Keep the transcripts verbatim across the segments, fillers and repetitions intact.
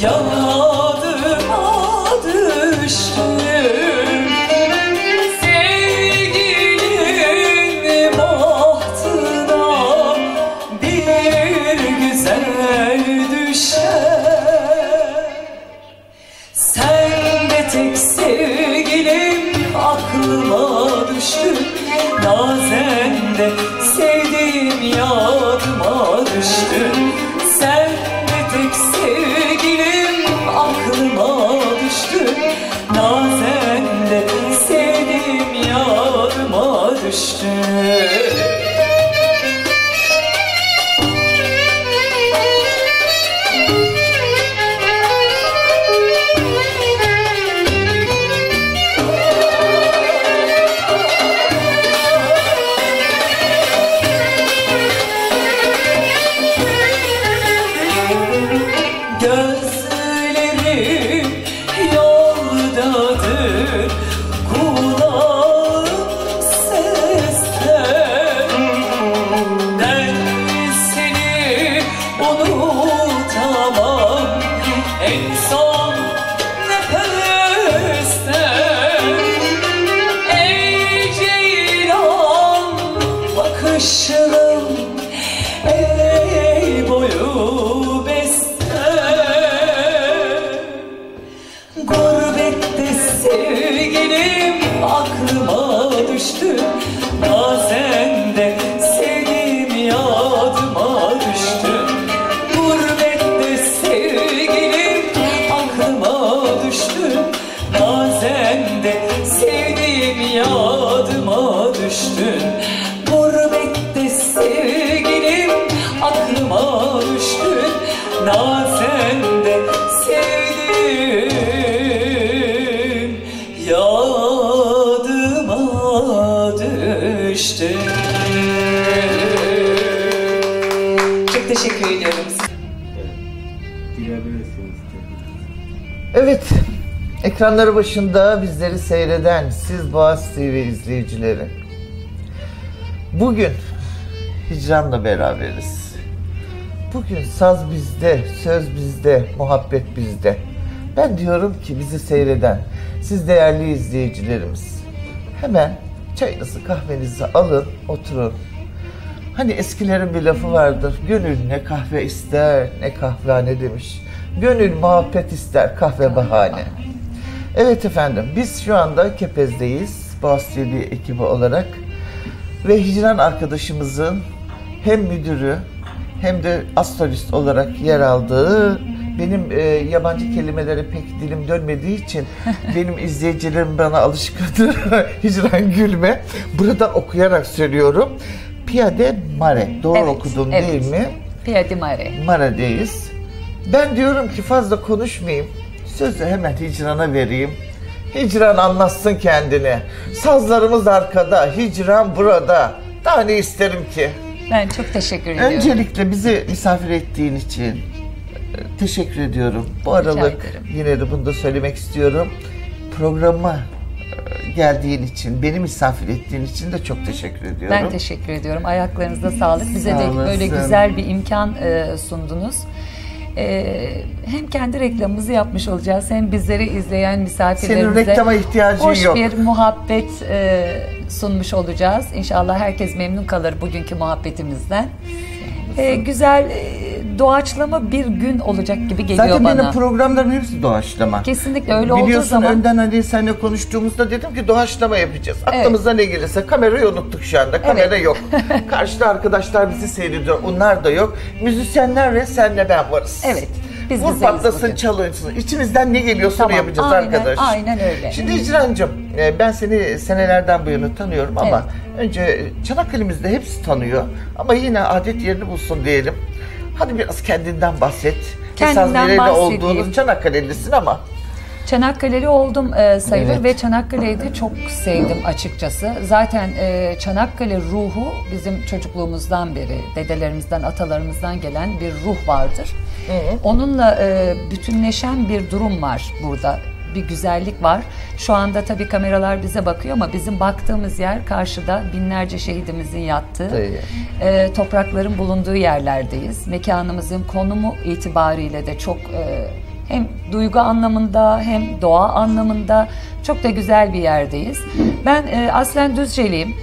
yadıma düştüm. Sevgilinin bahtına bir güzel düşer. Sen de tek sevgilim aklıma düştün. Nazen de sevdiğim yadıma düştün. Sen de tek sevgilim aklıma düştün. Nazen de sevdiğim yadıma düştün. Gözlerim yoldadır, kulağım sesler. Ben seni unutamam en son nefeste. Ey ceylan bakışım, ey boyu beste. Gurbette sevgilim aklıma düştü. Bazen de sevdiğim yadıma düştü. Gurbette sevgilim aklıma düştü. Bazen de sevdiğim yadıma düştü. Gurbette sevgilim aklıma düştü. Nazen de sevdiğim yadıma düştü. Çok teşekkür ediyorum size. Evet, ekranları başında bizleri seyreden siz Boğaz T V izleyicileri, bugün Hicran'la beraberiz. Bugün saz bizde, söz bizde, muhabbet bizde. Ben diyorum ki bizi seyreden siz değerli izleyicilerimiz, hemen çayınızı kahvenizi alın, oturun. Hani eskilerin bir lafı vardır, gönül ne kahve ister ne kahvehane demiş. Gönül muhabbet ister, kahve bahane. Evet efendim, biz şu anda Kepez'deyiz, Boğaz T V ekibi olarak. Ve Hicran arkadaşımızın hem müdürü hem de astrolist olarak yer aldığı, benim e, yabancı kelimelere pek dilim dönmediği için benim izleyicilerim bana alışkındır. Hicran gülme. Buradan okuyarak söylüyorum. Pia de Mare. Doğru Evet, okudum evet. değil mi? Pia de Mare. Mare'deyiz. Ben diyorum ki fazla konuşmayayım. Sözü hemen Hicran'a vereyim. Hicran anlatsın kendini. Sazlarımız arkada, Hicran burada. Daha ne isterim ki? Ben çok teşekkür ediyorum. Öncelikle bizi misafir ettiğin için teşekkür ediyorum. Bu aralık yine de bunu da söylemek istiyorum. Programa geldiğin için, beni misafir ettiğin için de çok teşekkür ediyorum. Ben teşekkür ediyorum. Ayaklarınıza sağlık. Bize Sağ de olasın. böyle güzel bir imkan e, sundunuz. E, hem kendi reklamımızı yapmış olacağız, hem bizleri izleyen misafirlerimize Senin reklama ihtiyacın hoş yok. bir muhabbet e, sunmuş olacağız. İnşallah herkes memnun kalır bugünkü muhabbetimizden. E, güzel e, doğaçlama bir gün olacak gibi geliyor Zaten bana. benim programlarım hepsi doğaçlama. Kesinlikle öyle olduğu Biliyorsun zaman. önden Ali seninle konuştuğumuzda dedim ki doğaçlama yapacağız. Aklımıza ne gelirse. Kamerayı unuttuk şu anda. Kamera Evet. yok. Karşıda arkadaşlar bizi seyrediyor. Onlar da yok. Müzisyenler ve senle ben varız. Evet. Biz Vur bizeyiz patlasın, bugün. çalınsın. İçimizden ne geliyorsa Tamam, onu yapacağız aynen, arkadaş. aynen öyle. Şimdi Hicrancığım, ben seni senelerden bu yana tanıyorum ama önce Çanakkale'mizde hepsi tanıyor. Ama yine adet yerini bulsun diyelim. Hadi biraz kendinden bahset. Kendimden Esas nereli bahsedeyim. olduğunuz Çanakkale'lisin ama. Çanakkale'li oldum e, sayılır Evet. ve Çanakkale'yi de çok sevdim açıkçası. Zaten e, Çanakkale ruhu bizim çocukluğumuzdan beri, dedelerimizden, atalarımızdan gelen bir ruh vardır. Hı hı. Onunla e, bütünleşen bir durum var burada. Bir güzellik var. Şu anda tabii kameralar bize bakıyor ama bizim baktığımız yer karşıda binlerce şehidimizin yattığı, e, toprakların bulunduğu yerlerdeyiz. Mekanımızın konumu itibariyle de çok e, Hem duygu anlamında hem doğa anlamında çok da güzel bir yerdeyiz. Ben e, aslen Düzceliyim.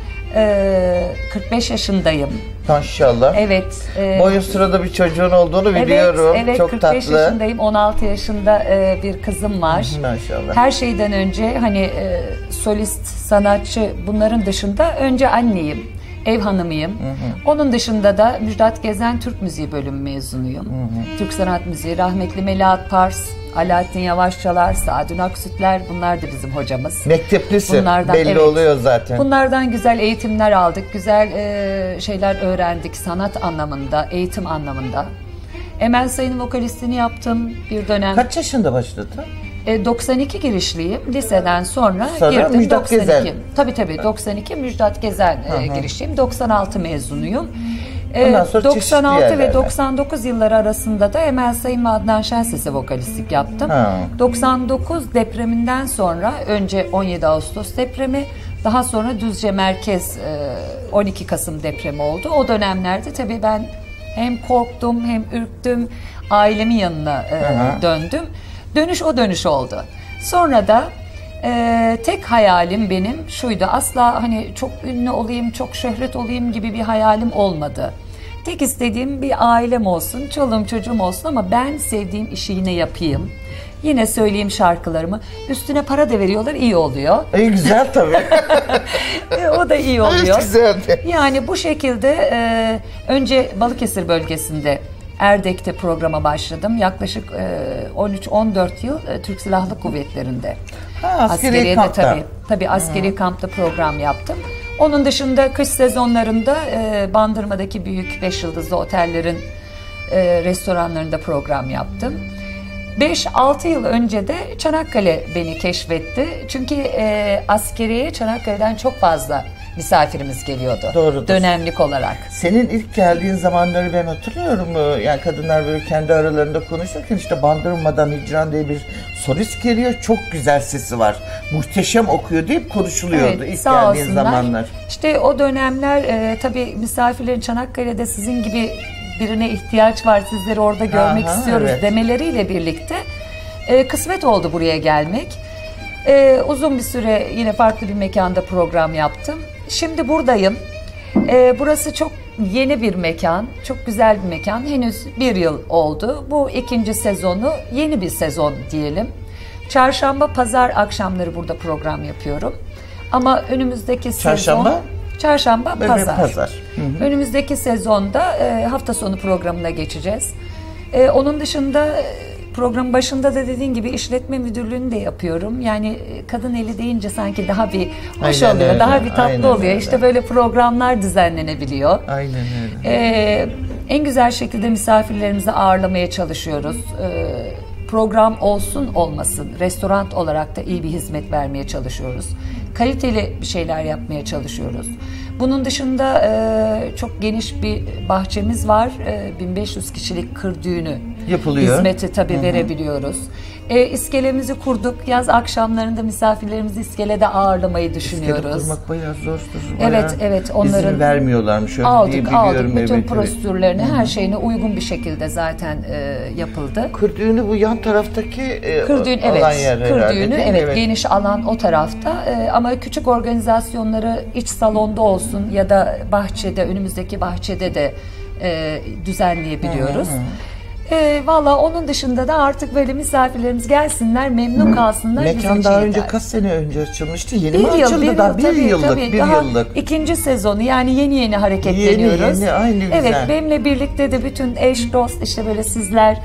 E, kırk beş yaşındayım. Maşallah. Evet. E, Boyun sırada bir çocuğun olduğunu biliyorum. Evet, evet çok kırk beş tatlı. yaşındayım. on altı yaşında e, bir kızım var. Maşallah. Her şeyden önce hani e, solist, sanatçı bunların dışında önce anneyim. Ev hanımıyım. Hı hı. Onun dışında da Müjdat Gezen Türk Müziği bölümü mezunuyum. Hı hı. Türk Sanat Müziği, rahmetli Melahat Pars, Alaaddin Yavaşçalar, Sadun Aksütler bunlar da bizim hocamız. Mekteplisi bunlardan, belli evet, oluyor zaten. Bunlardan güzel eğitimler aldık, güzel e, şeyler öğrendik sanat anlamında, eğitim anlamında. Emel Sayın'ın vokalistini yaptım bir dönem. Kaç yaşında başladın? E, doksan iki girişliyim. Liseden sonra, sonra girdim. Müjdat doksan iki. Gezen. Tabii tabii doksan iki Müjdat Gezen e, girişliyim. doksan altı mezunuyum. E, doksan altı ve doksan dokuz yılları arasında da Emel Sayın ve Adnan Şenses'e vokalistlik yaptım. Ha. doksan dokuz depreminden sonra önce on yedi Ağustos depremi, daha sonra Düzce Merkez e, on iki Kasım depremi oldu. O dönemlerde tabii ben hem korktum hem ürktüm. Ailemin yanına e, döndüm. Dönüş o dönüş oldu. Sonra da e, tek hayalim benim şuydu. Asla hani çok ünlü olayım, çok şöhret olayım gibi bir hayalim olmadı. Tek istediğim bir ailem olsun, çoluğum çocuğum olsun ama ben sevdiğim işi yine yapayım. Yine söyleyeyim şarkılarımı. Üstüne para da veriyorlar, iyi oluyor. İyi güzel tabii. O da iyi oluyor. Güzeldi. Yani bu şekilde e, önce Balıkesir bölgesinde Erdek'te programa başladım. Yaklaşık on üç on dört yıl Türk Silahlı Kuvvetleri'nde. Ha, askeri kampta. Tabii, tabii askeri hmm. kampta program yaptım. Onun dışında kış sezonlarında e, Bandırma'daki büyük beş yıldızlı otellerin e, restoranlarında program yaptım. beş altı yıl önce de Çanakkale beni keşfetti. Çünkü e, askeriye Çanakkale'den çok fazla misafirimiz geliyordu. Doğrudur. Dönemlik olarak. Senin ilk geldiğin zamanları ben hatırlıyorum. Yani kadınlar böyle kendi aralarında konuşurken işte Bandırma'dan Hicran diye bir solist geliyor. Çok güzel sesi var. Muhteşem okuyor deyip konuşuluyordu evet, ilk geldiğin olsunlar. Zamanlar. İşte o dönemler e, tabii misafirlerin Çanakkale'de sizin gibi birine ihtiyaç var, sizleri orada görmek Aha, istiyoruz evet. demeleriyle birlikte e, kısmet oldu buraya gelmek. E, uzun bir süre yine farklı bir mekanda program yaptım. Şimdi buradayım. E, burası çok yeni bir mekan, çok güzel bir mekan. Henüz bir yıl oldu. Bu ikinci sezonu, yeni bir sezon diyelim. Çarşamba, pazar akşamları burada program yapıyorum. Ama önümüzdeki Çarşamba? sezon... Çarşamba, pazar. pazar. Hı hı. Önümüzdeki sezonda e, hafta sonu programına geçeceğiz. E, onun dışında programın başında da dediğin gibi işletme müdürlüğünü de yapıyorum. Yani kadın eli deyince sanki daha bir hoş aynen oluyor, öyle. Daha bir tatlı aynen oluyor. Öyle. İşte böyle programlar düzenlenebiliyor. Aynen öyle. E, en güzel şekilde misafirlerimizi ağırlamaya çalışıyoruz. E, program olsun olmasın, restoran olarak da iyi bir hizmet vermeye çalışıyoruz. Kaliteli bir şeyler yapmaya çalışıyoruz. Bunun dışında e, çok geniş bir bahçemiz var. E, bin beş yüz kişilik kır düğünü yapılıyor. Hizmeti tabii Hı-hı. verebiliyoruz. E, iskelemizi kurduk. Yaz akşamlarında misafirlerimizi iskelede ağırlamayı düşünüyoruz. İskele kurmak bayağı zordur. Bayağı evet, evet. Onların izin vermiyorlarmış. Öyle aldık, diye biliyorum. aldık. Bütün evet, prosedürlerini, evet. her şeyine uygun bir şekilde zaten e, yapıldı. Kır düğünü bu yan taraftaki e, kır düğün, alan evet. yer Kır herhalde, düğünü, evet, evet. Geniş alan o tarafta. E, ama küçük organizasyonları iç salonda olsun ya da bahçede, önümüzdeki bahçede de e, düzenleyebiliyoruz. Hı hı. E, Valla onun dışında da artık böyle misafirlerimiz gelsinler, memnun kalsınlar. Mekan daha önce yeter. Kaç sene önce açılmıştı? Yeni bir mi yıl, açıldı? Bir daha yıl, bir tabii, yıllık, tabii. bir Daha yıllık. İkinci sezonu yani yeni yeni hareketleniyoruz. Yeni yeni, aynı güzel. Evet, benimle birlikte de bütün eş, dost, işte böyle sizler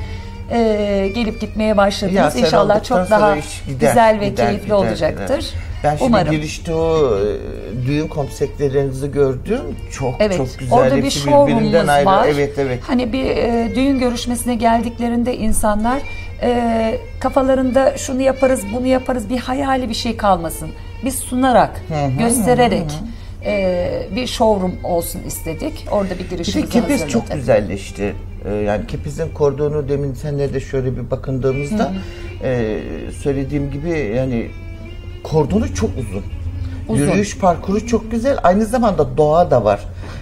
e, gelip gitmeye başladınız. Ya, İnşallah çok daha gider, güzel ve gider, keyifli gider, olacaktır. Gider. Ben şimdi Umarım. girişte o düğün konseptlerinizi gördüm. Çok evet, çok güzel. Orada bir showroom'umuz var. Evet, evet. Hani bir e, düğün görüşmesine geldiklerinde insanlar e, kafalarında şunu yaparız, bunu yaparız, bir hayali bir şey kalmasın. Biz sunarak, hı hı, göstererek hı hı. E, bir showroom olsun istedik. Orada bir girişimizi hazırladık. Bir de Kepez çok tabii. güzelleşti. Yani Kepez'in kordonu demin senle de şöyle bir bakındığımızda hı. E, söylediğim gibi yani kordonu çok uzun. uzun. Yürüyüş parkuru çok güzel. Aynı zamanda doğa da var.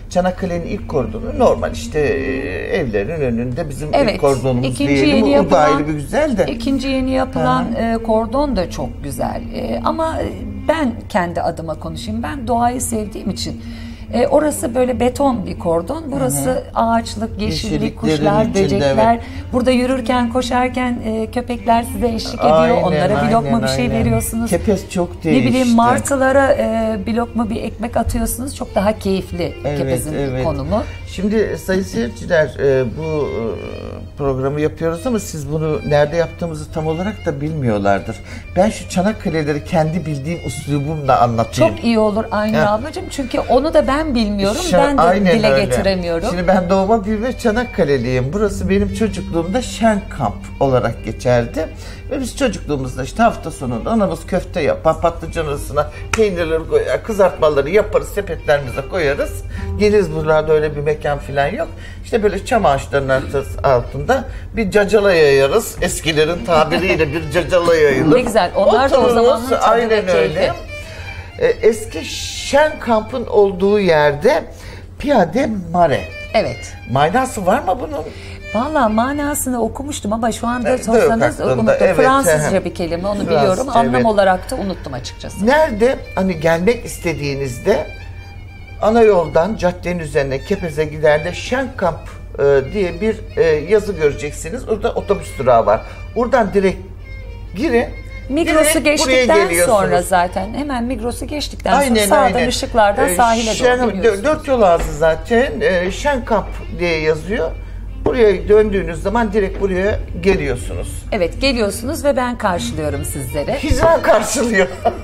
Çanakkale'nin ilk kordonu normal işte e, evlerin önünde bizim Evet, ilk kordonumuz ikinci diyelim. yeni O da yapılan, ayrı bir güzel de. ikinci yeni yapılan e, kordon da çok güzel. E, ama ben kendi adıma konuşayım. Ben doğayı sevdiğim için e, orası böyle beton bir kordon. Burası Hı-hı. ağaçlık, yeşillik, Yeşilliklerin kuşlar, içinde, böcekler. evet. Burada yürürken, koşarken e, köpekler size eşlik ediyor. Aynen, Onlara bir lokma aynen, bir şey aynen. veriyorsunuz. Kepez çok Ne değişti. bileyim martılara e, bir lokma bir ekmek atıyorsunuz. Çok daha keyifli Evet, Kepez'in evet. konumu. Şimdi sayın seyirciler e, bu e, programı yapıyoruz ama siz bunu nerede yaptığımızı tam olarak da bilmiyorlardır. Ben şu Çanakkale'leri kendi bildiğim üslubumla anlatayım. Çok iyi olur Aynur Ya. ablacığım. Çünkü onu da ben bilmiyorum. Şu- ben de aynen dile öyle. getiremiyorum. Şimdi ben doğma büyüme Çanakkale'liyim. Burası benim çocukluğumda şen kamp olarak geçerdi. Ve biz çocukluğumuzda işte hafta sonunda anamız köfte yapar, patlıcan arasına peynirleri koyar, kızartmaları yaparız, sepetlerimize koyarız. Geliriz, buralarda öyle bir mekan falan yok. İşte böyle çam ağaçlarının altında bir cacala yayarız. Eskilerin tabiriyle bir cacala yayılır. Ne güzel. Onlar da o zamanın tadı ve aynen keyfi. öyle. Ee, Eski şen kampın olduğu yerde Piyade Mare. Evet. Manası var mı bunun? Valla manasını okumuştum ama şu anda Evet, sorsanız yok unuttum. aklımda, evet. Fransızca bir kelime, onu Fransızca, biliyorum. Anlam evet. olarak da unuttum açıkçası. Nerede hani gelmek istediğinizde ana yoldan caddenin üzerine Kepez'e giderde Şen Kamp e, diye bir e, yazı göreceksiniz. Orada otobüs durağı var. Oradan direkt girin. Migros'u direkt buraya geçtikten geliyorsunuz. sonra zaten hemen Migros'u geçtikten Aynen, sonra sağdan aynen. ışıklardan Ee, sahile Şen- doğru gidiyorsunuz. Dört yol ağzı zaten. Ee, Şen Kamp diye yazıyor. Buraya döndüğünüz zaman direkt buraya geliyorsunuz. Evet, geliyorsunuz ve ben karşılıyorum sizleri. Hizan karşılıyor.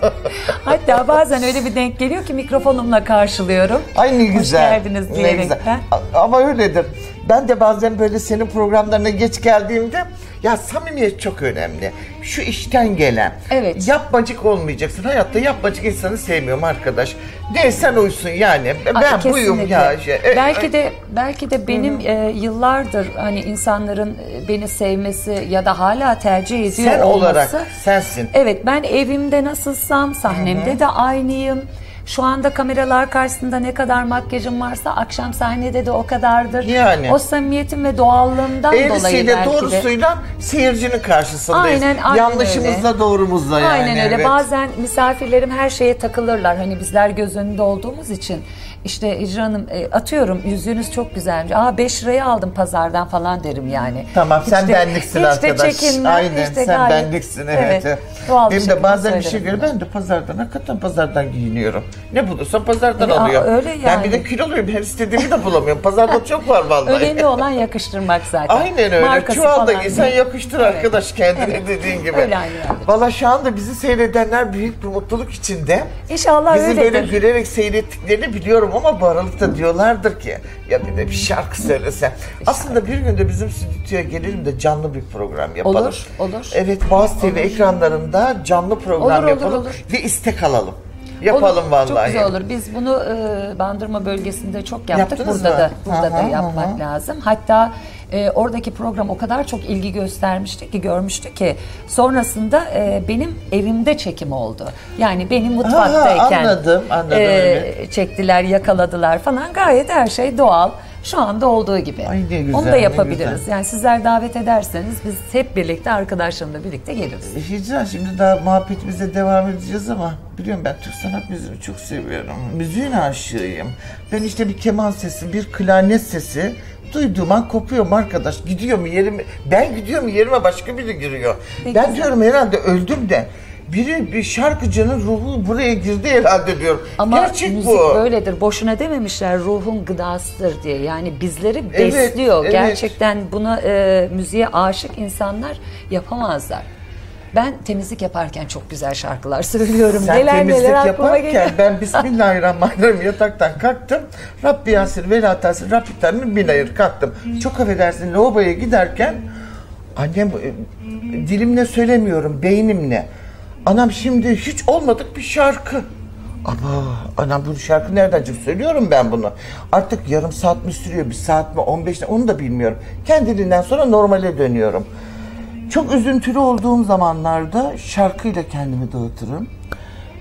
Hatta bazen öyle bir denk geliyor ki mikrofonumla karşılıyorum. Ay ne güzel. Hoş geldiniz Ne diyerekten. güzel. A- Ama öyledir. Ben de bazen böyle senin programlarına geç geldiğimde ya samimiyet çok önemli. Şu işten gelen. Evet. Yapmacık olmayacaksın. Hayatta yapmacık insanı sevmiyorum arkadaş. Ne sen uysun yani. Ben Ay, buyum kesinlikle. ya. Şey. E, Belki e, de belki de benim e, yıllardır hani insanların e, beni sevmesi ya da hala tercih ediyor sen olması. olarak sensin. Evet, ben evimde nasılsam sahnemde Hı-hı. de aynıyım. Şu anda kameralar karşısında ne kadar makyajım varsa akşam sahnede de o kadardır. Yani. O samimiyetim ve doğallığımdan dolayı Eğrisiyle belki de. doğrusuyla seyircinin karşısındayız. Aynen, aynen Yanlışımızla öyle. doğrumuzla yani. Aynen öyle. Evet. Bazen misafirlerim her şeye takılırlar. Hani bizler göz önünde olduğumuz için. İşte Ecra Hanım e, atıyorum yüzüğünüz çok güzelmiş. Aa beş liraya aldım pazardan falan derim yani. Tamam Hiç sen de- benliksin hiç arkadaş. de çekinmem. Aynen hiç de sen gayet- benliksin evet. Doğal bir Benim de şekilde bazen bir şey söylerim görüyorum. bunu. Ben de pazardan hakikaten pazardan giyiniyorum. Ne bulursam pazardan E, aa, alıyorum. öyle Ben bir yani. de kiloluyum. Her istediğimi de bulamıyorum. Pazarda çok var vallahi. Önemli olan yakıştırmak zaten. Aynen öyle. Markası Çuval da falan giysen değil. yakıştır Evet. arkadaş kendine Evet. dediğin gibi. Öyle aynen öyle. Valla şu anda bizi seyredenler büyük bir mutluluk içinde. İnşallah Bizi öyledir. böyle gülerek seyrettiklerini biliyorum ama bu aralıkta diyorlardır ki ya bir de bir şarkı söylesen. Aslında bir gün de bizim stüdyoya gelelim de canlı bir program yapalım. Olur, olur. Evet, Boğaz T V ekranlarında canlı program Olur, olur, yapalım olur. ve istek alalım. Yapalım Olur, vallahi. Çok güzel olur. Biz bunu e, Bandırma bölgesinde çok yaptık. Yaptınız burada mı? da burada da Aha, yapmak aha. lazım. Hatta e, oradaki program o kadar çok ilgi göstermişti ki görmüştü ki sonrasında e, benim evimde çekim oldu. Yani benim mutfaktayken anladım, anladım, e, evet. çektiler, yakaladılar falan. Gayet her şey doğal. Şu anda olduğu gibi. Ay ne güzel, Onu da ne yapabiliriz. güzel. Yani sizler davet ederseniz biz hep birlikte arkadaşlarımla birlikte geliriz. Hicran, şimdi daha muhabbetimize devam edeceğiz ama biliyorum ben Türk sanat müziğini çok seviyorum. Müziğin aşığıyım. Ben işte bir keman sesi, bir klarnet sesi duyduğum an kopuyorum arkadaş. Gidiyor mu yerime, ben gidiyorum yerime başka biri giriyor. Peki. Ben diyorum herhalde öldüm de biri bir şarkıcının ruhu buraya girdi herhalde diyorum. Ama Gerçek müzik bu. böyledir. Boşuna dememişler ruhun gıdasıdır diye. Yani bizleri Evet, besliyor. evet. Gerçekten buna e, müziğe aşık insanlar yapamazlar. Ben temizlik yaparken çok güzel şarkılar söylüyorum. Sen neler temizlik neler aklıma yaparken geliyor. ben Bismillahirrahmanirrahim yataktan kalktım. Rabbi Yasir ve la tasir Rabbi tanrım bin ayır kalktım. Çok affedersin lavaboya giderken annem e, dilimle söylemiyorum beynimle. Anam şimdi hiç olmadık bir şarkı. Ama anam bu şarkı nereden çıktı? Söylüyorum ben bunu. Artık yarım saat mi sürüyor, bir saat mi, on beş mi onu da bilmiyorum. Kendiliğinden sonra normale dönüyorum. Çok üzüntülü olduğum zamanlarda şarkıyla kendimi dağıtırım.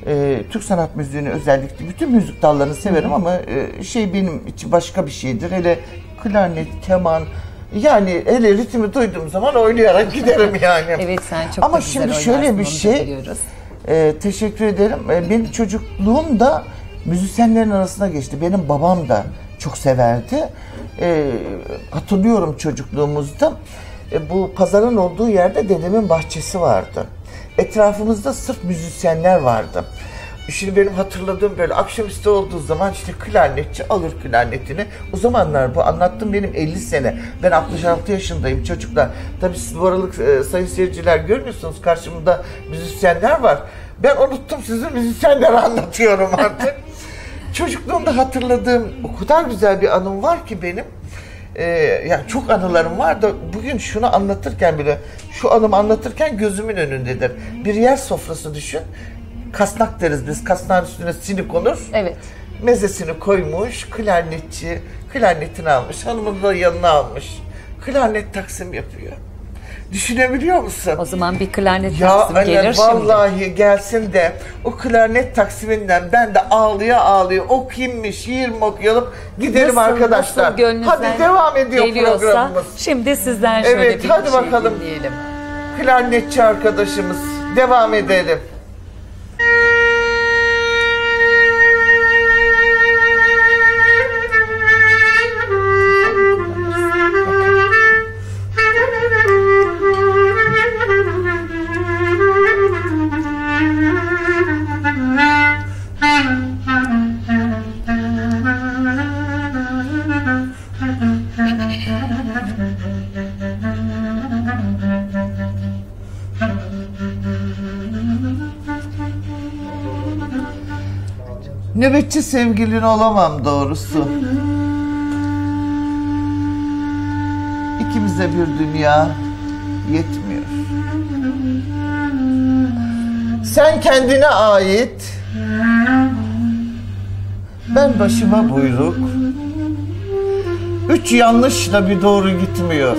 E, Türk sanat müziğini özellikle bütün müzik dallarını severim ama e, şey benim için başka bir şeydir. Hele klarnet, keman, yani hele ritmi duyduğum zaman oynayarak giderim yani. Evet, sen çok ama da güzel şimdi şöyle bir şey, e, teşekkür ederim. E, benim çocukluğum da müzisyenlerin arasına geçti. Benim babam da çok severdi. E, hatırlıyorum çocukluğumuzda e, bu pazarın olduğu yerde dedemin bahçesi vardı. Etrafımızda sırf müzisyenler vardı. Şimdi benim hatırladığım böyle akşamüstü olduğu zaman işte klarnetçi alır klarnetini. O zamanlar bu anlattım benim elli sene. Ben altmış altı yaşındayım çocuklar. Tabii siz bu aralık e, sayın seyirciler görmüyorsunuz, karşımda müzisyenler var. Ben unuttum, sizi müzisyenleri anlatıyorum artık. Çocukluğumda hatırladığım o kadar güzel bir anım var ki benim. Ee, yani çok anılarım var da bugün şunu anlatırken bile, şu anımı anlatırken gözümün önündedir. Bir yer sofrası düşün. Kasnak deriz biz. Kasnağın üstüne sini konur. Evet. Mezesini koymuş. Klarnetçi klarnetini almış. Hanımını da yanına almış. Klarnet taksim yapıyor. Düşünebiliyor musun? O zaman bir klarnet ya taksimi anne, gelir vallahi şimdi. gelsin de o klarnet taksiminden ben de ağlıya ağlıya okuyayım mı, şiir mi okuyalım, gidelim Nasıl, arkadaşlar. nasıl gönlünüzden hadi devam ediyor geliyorsa, programımız. şimdi sizden şöyle Evet, bir hadi şey bakalım. dinleyelim. Klarnetçi arkadaşımız, devam edelim. Nöbetçi sevgilin olamam doğrusu. İkimize bir dünya yetmiyor. Sen kendine ait, ben başıma buyruk. Üç yanlışla bir doğru gitmiyor.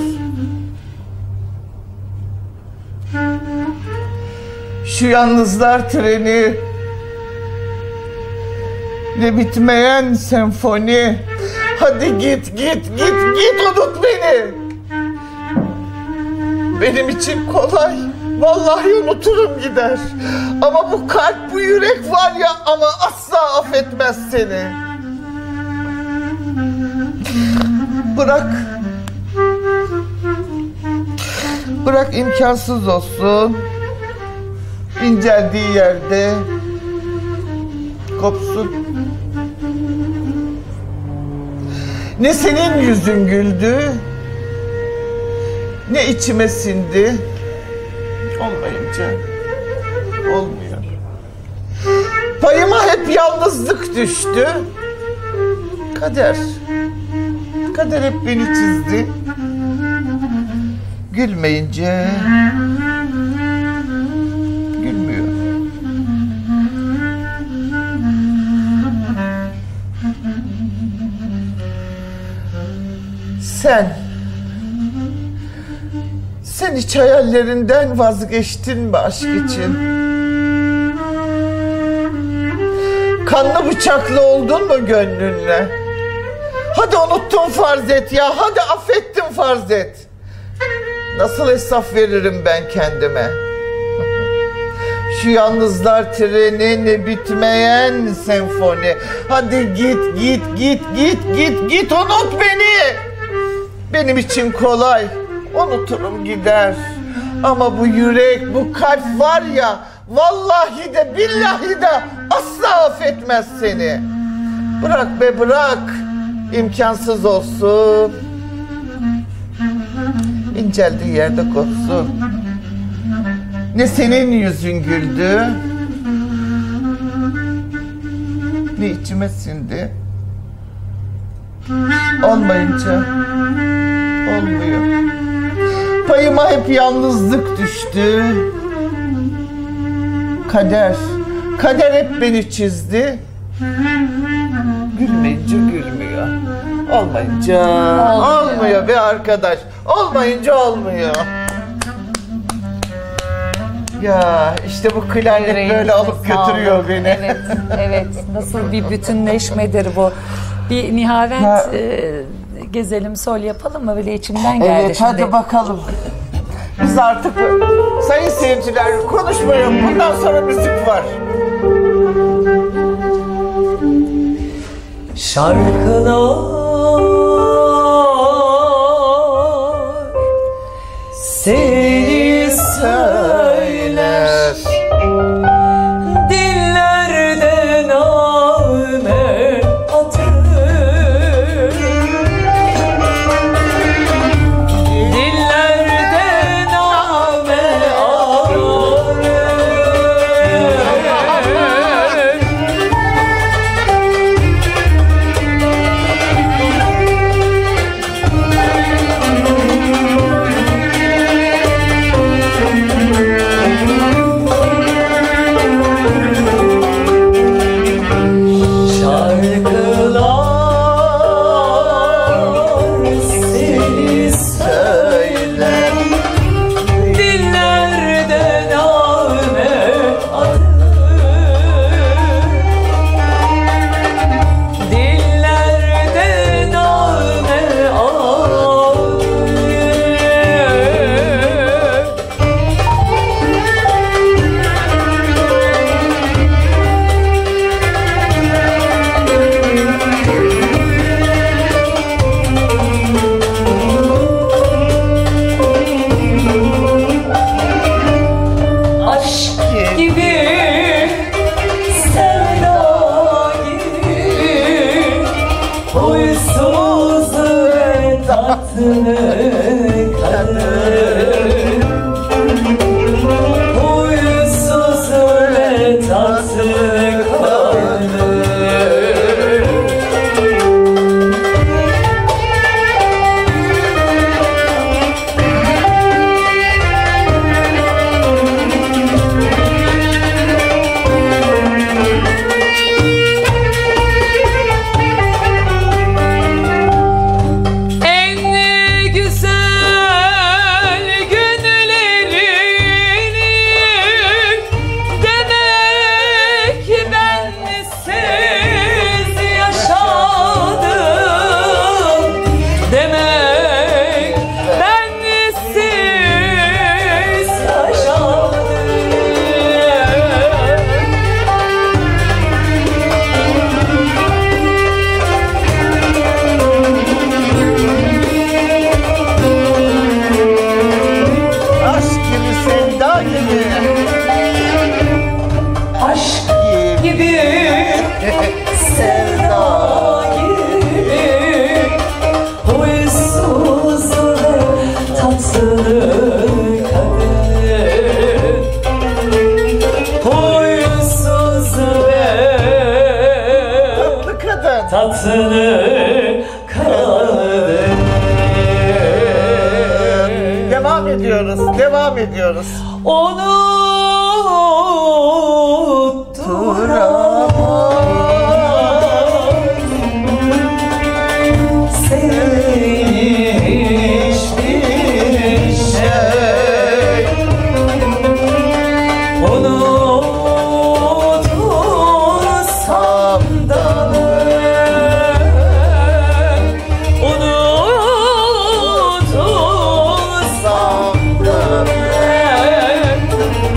Şu yalnızlar treni, ne bitmeyen senfoni. Hadi git, git, git, git, unut beni. Benim için kolay. Vallahi unuturum gider. Ama bu kalp, bu yürek var ya, ama asla affetmez seni. Bırak. Bırak imkansız olsun. İnceldiği yerde kopsun. Ne senin yüzün güldü, ne içime sindi. Olmayınca olmuyor. Payıma hep yalnızlık düştü. Kader, kader hep beni çizdi. Gülmeyince gülmüyor. Sen, sen hiç hayallerinden vazgeçtin mi aşk için? Kanlı bıçaklı oldun mu gönlünle? Hadi unuttun farz et ya, hadi affettim farz et. Nasıl hesap veririm ben kendime? Şu yalnızlar treni, ne bitmeyen senfoni. Hadi git, git, git, git, git, git, unut beni. Benim için kolay, unuturum gider. Ama bu yürek, bu kalp var ya, vallahi de billahi de asla affetmez seni. Bırak be bırak, imkansız olsun. İnceldiği yerde kopsun. Ne senin yüzün güldü, ne içime sindi. Olmayınca olmuyor. Payıma hep yalnızlık düştü. Kader, kader hep beni çizdi. Gülmeyince gülmüyor. Olmayınca olmuyor, olmuyor be arkadaş. Olmayınca olmuyor. Ya işte bu klarnet Yüreğinize böyle alıp sağlık. götürüyor beni. Evet, evet. Nasıl bir bütünleşmedir bu. Bir Nihavent Ha. e, gezelim, sol yapalım mı? Böyle içimden geldi Evet şimdi. hadi bakalım. Biz artık sayın seyirciler konuşmayalım. Bundan sonra müzik var. Şarkılar seni söyler, dillerde name atır, dillerde name ağır. Şarkılar seni söyler, dillerde name atır, dillerde name ağır. Aşk gibi, sevda gibi, huysuz ve tatlı kadın, huysuz ve tatlı kadın. En güzel günlerini demek bensiz yaşadım, demek bensiz yaşadım. Aşk gibi sevda gibi. Aşk gibi, sevda gibi, huysuz ve tatlı kadın, huysuz ve Tatlı kadın. tatlı kadın. Devam ediyoruz, devam ediyoruz. Unutturamam seni hiçbir şey. Unutursam da ben, unutursam da ben,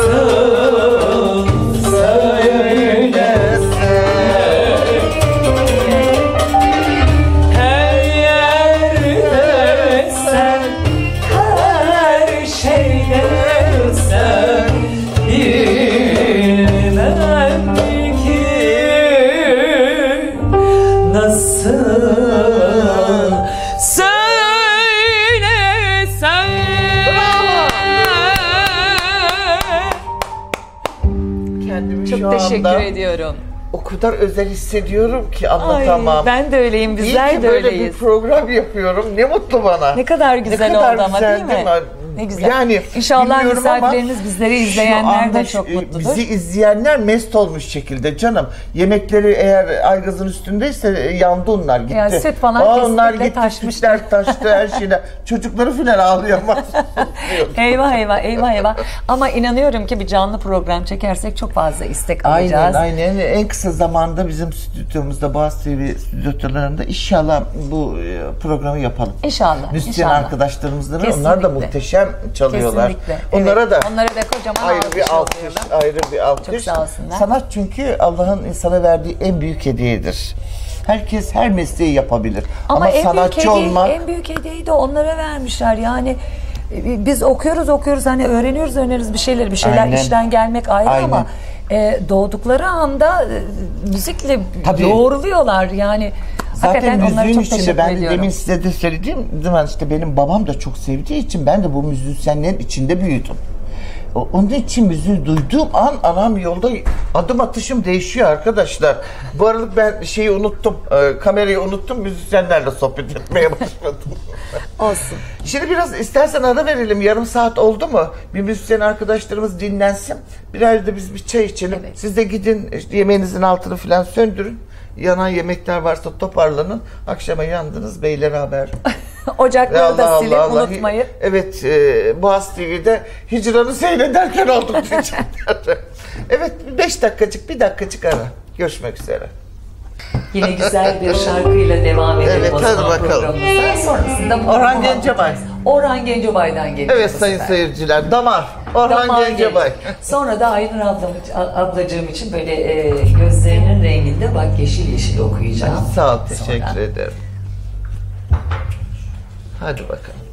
nasıl söylesem, her yerde sen, her şeyde sen, bilmem ki nasıl söylesem. Kendimi Çok şu teşekkür anda ediyorum. o kadar özel hissediyorum ki Ay, anlatamam. ben de öyleyim. Bizler İyi ki de böyle öyleyiz. bir program yapıyorum. Ne mutlu bana. Ne kadar güzel Ne kadar oldu ama güzel, değil mi? değil mi? Ne güzel. Yani İnşallah bilmiyorum ama misafirlerimiz, bizleri şu izleyenler anda de şu- çok mutludur. Bizi izleyenler mest olmuş şekilde canım. Yemekleri eğer aygazın üstündeyse e, yandı onlar gitti. Ya süt falan Aa, onlar kesinlikle gitti, taşmış. sütler taştı her şeyler. Çocukları falan ağlıyor. Eyvah eyvah eyvah eyvah. Ama inanıyorum ki bir canlı program çekersek çok fazla istek Aynen alacağız. aynen. En kısa zamanda bizim stüdyomuzda, Boğaz T V stüdyolarında inşallah bu e, programı yapalım. İnşallah. Müzisyen inşallah. arkadaşlarımızla onlar da Kesinlikle. muhteşem çalıyorlar. Kesinlikle. Onlara Evet, da onlara da kocaman ayrı alkış bir alkış, yolluyorum. ayrı bir alkış. Çok sağ olsunlar. Sanat çünkü Allah'ın insana verdiği en büyük hediyedir. Herkes her mesleği yapabilir. Ama, Ama, en sanatçı büyük hediye, olmak en büyük hediyeyi de onlara vermişler. Yani e, biz okuyoruz okuyoruz hani öğreniyoruz öğreniyoruz bir şeyler bir şeyler Aynen. işten gelmek ayrı Aynen. ama e, doğdukları anda e, müzikle Tabii. yoğruluyorlar yani. zaten Hakikaten onlara müziğin çok içinde teşekkür ben de ediyorum. demin size de söylediğim zaman işte benim babam da çok sevdiği için ben de bu müzisyenlerin içinde büyüdüm. O- Onun için müziği duyduğum an anam yolda adım atışım değişiyor arkadaşlar. Bu aralık ben şeyi unuttum, e, kamerayı unuttum, müzisyenlerle sohbet etmeye başladım. Olsun. Şimdi biraz istersen ara verelim, yarım saat oldu mu? Bir müzisyen arkadaşlarımız dinlensin, birer de biz bir çay içelim. Evet. Siz de gidin işte yemeğinizin altını falan söndürün. Yanan yemekler varsa toparlanın. Akşama yandınız beylere haber. Ocakları da Allah silip Allah Allah. unutmayın. Evet, e, Boğaz T V'de hicranı seyrederken olduk diyecekler. Evet, beş dakikacık, bir dakikacık ara. Görüşmek üzere. Yine güzel bir şarkıyla devam edelim Evet, o hadi zaman bakalım. programımıza. Sonrasında bu Orhan muhabbet- Gencebay. Orhan Gencebay'dan geliyor. Evet bu sayın sefer. seyirciler, damar. Orhan Damar Gencebay. Genç. Sonra da Aynur ablam, ablacığım için böyle e, gözlerinin renginde bak yeşil yeşil okuyacağım. Sağ ol, teşekkür Sonra. ederim. Hadi bakalım.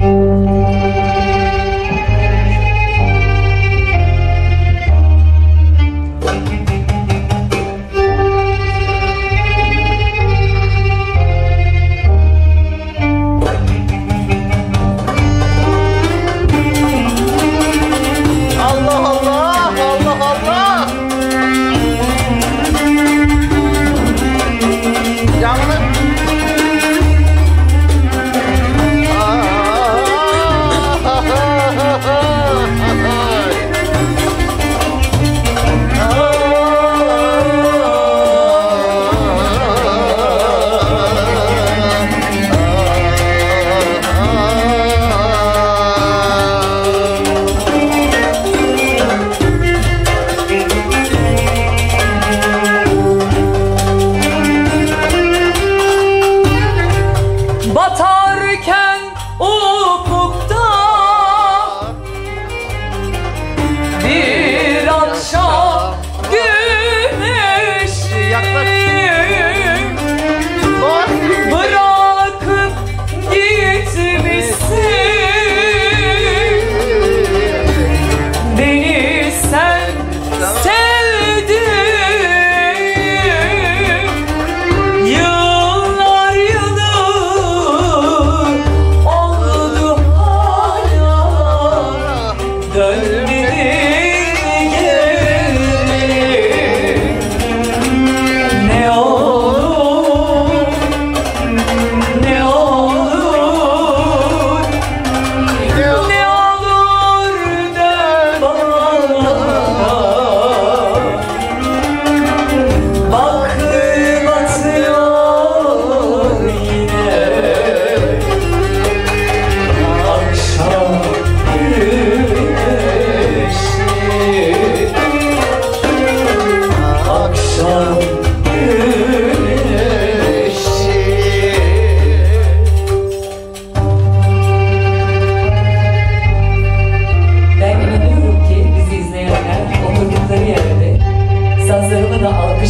Allah Allah, Allah Allah. Canlı. Aa,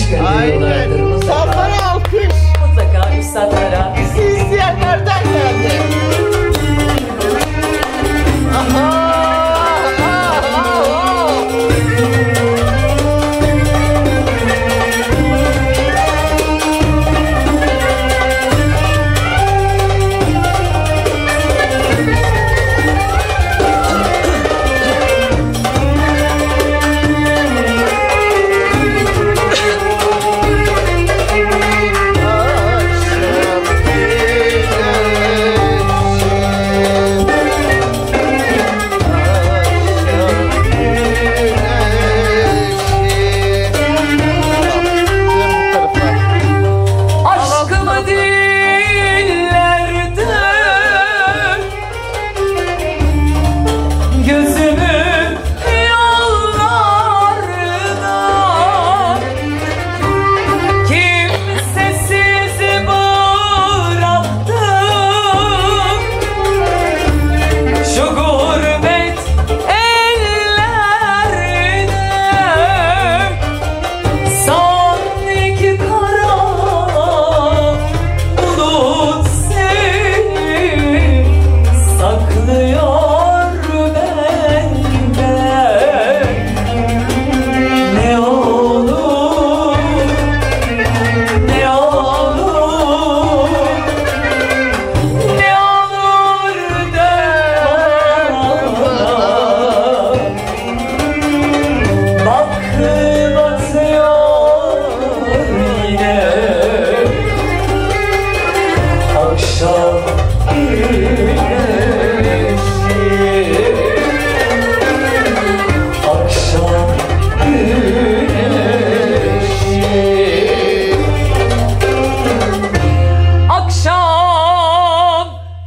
gönderiyorlardır Aynen. mutlaka. Saflara alkış. Mutlaka üstadlara. Bizi izleyenlerden geldi. Aha, aha, aha. Aşkımı dillerde, gözümü yollarda, kimsesiz bıraktım şu gurbet ellerde. Sanki kara bulut seni saklıyor benden. Ne olur, ne olur, ne olur de bana. Bak batıyor yine akşam güneşi, akşam güneşi, akşam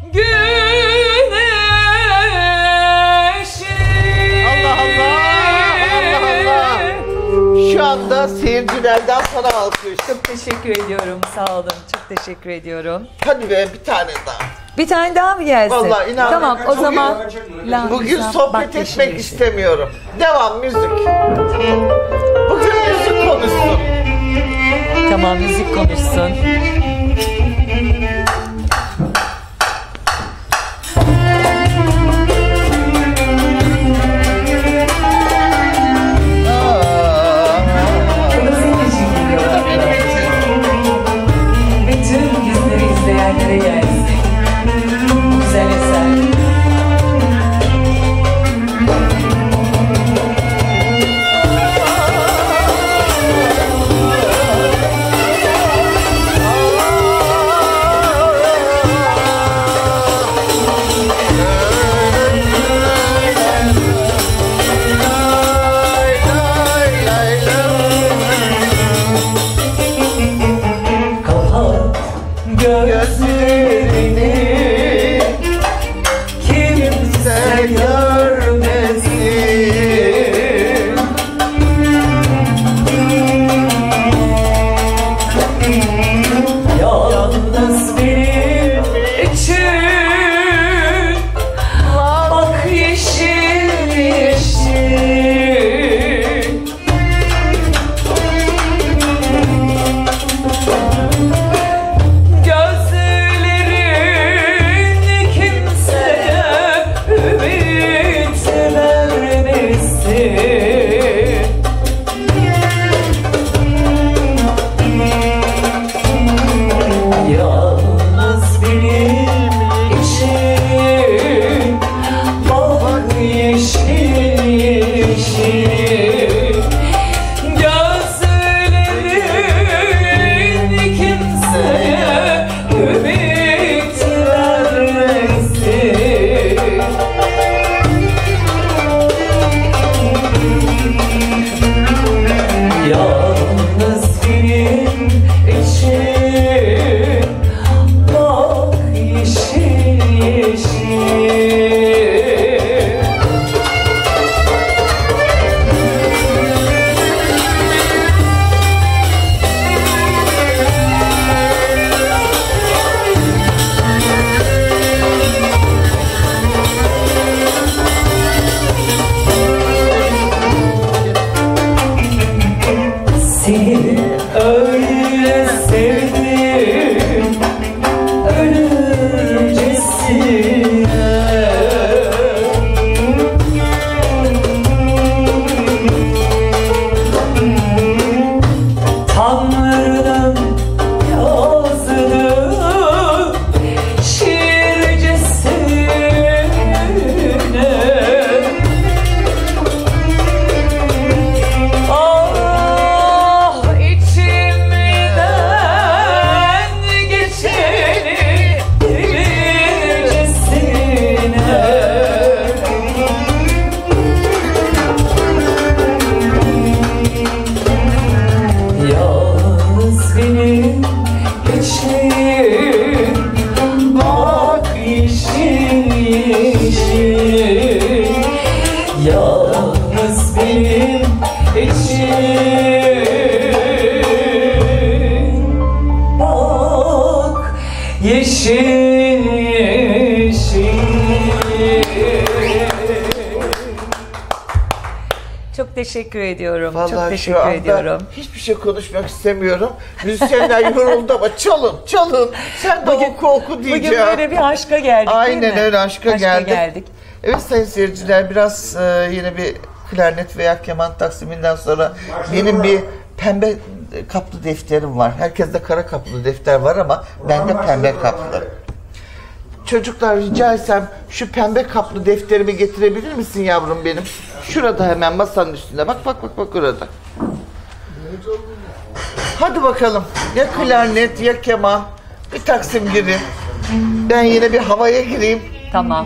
güneşi. Allah Allah, Allah Allah. Şu anda seyircilerden sana alkış. Çok teşekkür ediyorum. Sağ olun. Çok teşekkür ediyorum. Hadi be bir tane daha. Bir tane daha mı gelsin? Vallahi inan- Tamam o Bugün- zaman. Lan Bugün insan sohbet bak etmek yeşil yeşil. istemiyorum. Devam müzik. Bugün müzik konuşsun. Tamam müzik konuşsun. Bu da senin için geliyor. Bütün bizleri izleyenlere gelsin. Bu güzel eser. Aa, yeşil, yeşil. Bak yeşil, yeşil. Çok teşekkür ediyorum. Vallahi Çok şu teşekkür anda ediyorum. hiçbir şey konuşmak istemiyorum. Müzisyenler yoruldu ama çalın, çalın. Sen de oku oku diyeceğim. Bugün böyle bir aşka geldik, Aynen değil mi? öyle, aşka, Aşka geldik. geldik. Evet sayın seyirciler, biraz e, yine bir klarnet veya keman taksiminden sonra benim bir pembe kaplı defterim var. Herkeste kara kaplı defter var ama bende pembe kaplı. Çocuklar, rica etsem şu pembe kaplı defterimi getirebilir misin yavrum benim? Şurada hemen masanın üstünde. Bak bak bak bak orada. Hadi bakalım. Ya klarnet ya keman. Bir taksim girin. Ben yine bir havaya gireyim. Tamam.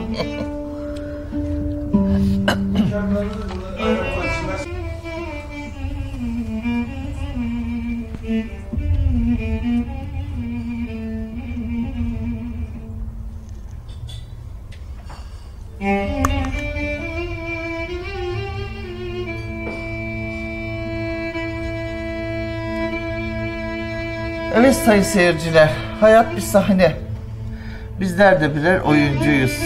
Evet sayın seyirciler, hayat bir sahne. Bizler de birer oyuncuyuz.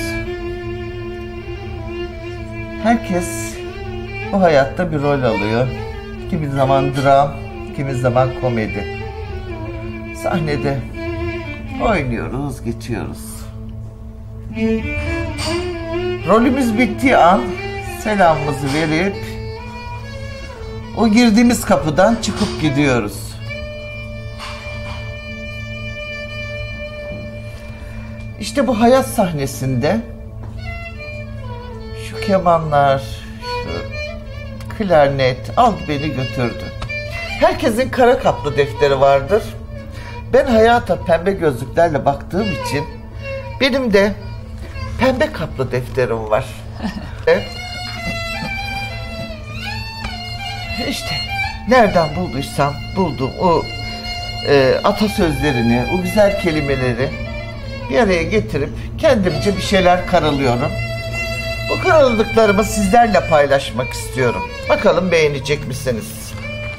Herkes bu hayatta bir rol alıyor. Kimi zaman dram, kimi zaman komedi. Sahnede oynuyoruz, geçiyoruz. Rolümüz bittiği an selamımızı verip o girdiğimiz kapıdan çıkıp gidiyoruz. İşte bu hayat sahnesinde şu kemanlar, şu klarnet aldı beni götürdü. Herkesin kara kaplı defteri vardır. Ben hayata pembe gözlüklerle baktığım için benim de pembe kaplı defterim var. Evet. İşte nereden bulduysam buldum o e, atasözlerini, o güzel kelimeleri bir araya getirip kendimce bir şeyler karalıyorum. Bu karaladıklarımı sizlerle paylaşmak istiyorum. Bakalım beğenecek misiniz?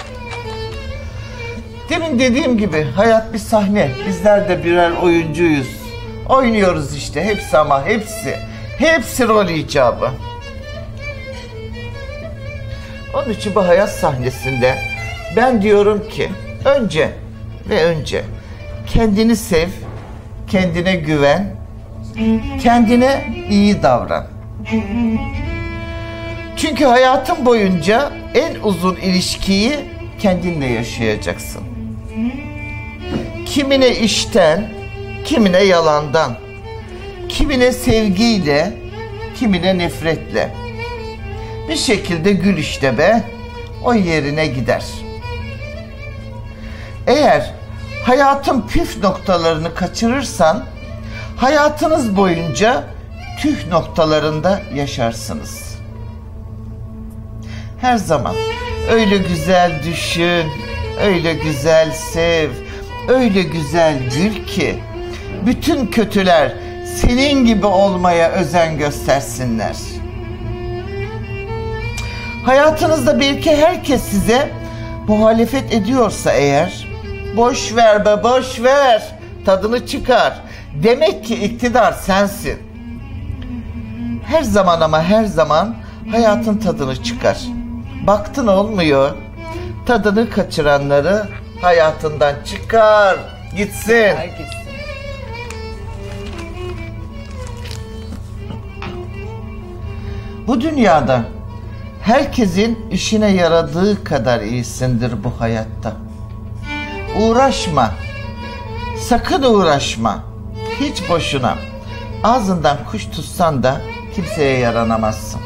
Demin dediğim gibi hayat bir sahne. Bizler de birer oyuncuyuz. Oynuyoruz işte, hepsi ama hepsi. Hepsi rol icabı. Onun için bu hayat sahnesinde ben diyorum ki önce ve önce kendini sev, kendine güven, kendine iyi davran. Çünkü hayatın boyunca en uzun ilişkiyi kendinle yaşayacaksın. Kimine işten, kimine yalandan, kimine sevgiyle, kimine nefretle. Bir şekilde gül işte be, o yerine gider. Eğer hayatın püf noktalarını kaçırırsan, hayatınız boyunca tüh noktalarında yaşarsınız. Her zaman öyle güzel düşün, öyle güzel sev, öyle güzel gül ki bütün kötüler senin gibi olmaya özen göstersinler. Hayatınızda belki herkes size muhalefet ediyorsa eğer, boş ver be, boş ver, tadını çıkar. Demek ki iktidar sensin. Her zaman ama her zaman hayatın tadını çıkar. Baktın olmuyor, tadını kaçıranları hayatından çıkar, gitsin. Ver gitsin. Bu dünyada herkesin işine yaradığı kadar iyisindir bu hayatta. Uğraşma, sakın uğraşma, hiç boşuna. Ağzından kuş tutsan da kimseye yaranamazsın.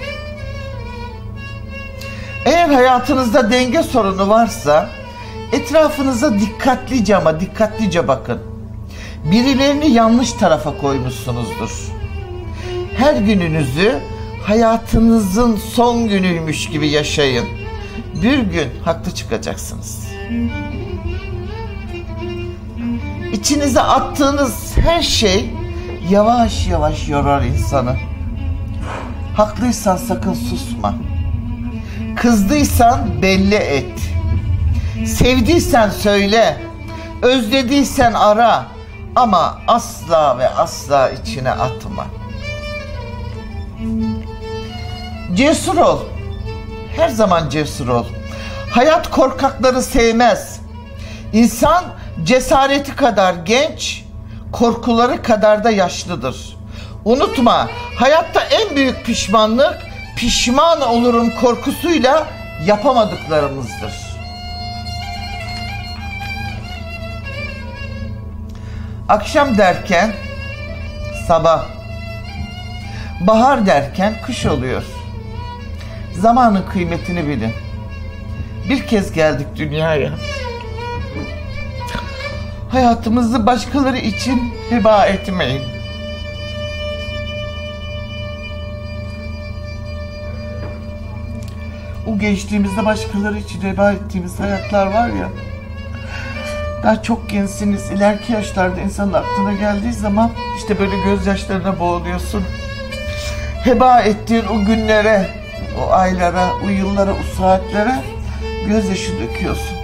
Eğer hayatınızda denge sorunu varsa etrafınıza dikkatlice ama dikkatlice bakın. Birilerini yanlış tarafa koymuşsunuzdur. Her gününüzü hayatınızın son günüymüş gibi yaşayın. Bir gün haklı çıkacaksınız. İçinize attığınız her şey yavaş yavaş yorar insanı. Haklıysan sakın susma. Kızdıysan belli et. Sevdiysen söyle. Özlediysen ara. Ama asla ve asla içine atma. Cesur ol. Her zaman cesur ol. Hayat korkakları sevmez. İnsan cesareti kadar genç, korkuları kadar da yaşlıdır. Unutma, hayatta en büyük pişmanlık, pişman olurum korkusuyla yapamadıklarımızdır. Akşam derken sabah, bahar derken kış oluyor. Zamanın kıymetini bilin. Bir kez geldik dünyaya. Hayatımızı başkaları için heba etmeyin. O geçtiğimizde başkaları için heba ettiğimiz hayatlar var ya. Daha çok gençsiniz. İleriki yaşlarda insanın aklına geldiği zaman işte böyle gözyaşlarına boğuluyorsun. Heba ettiğin o günlere, o aylara, o yıllara, o saatlere gözyaşı döküyorsun.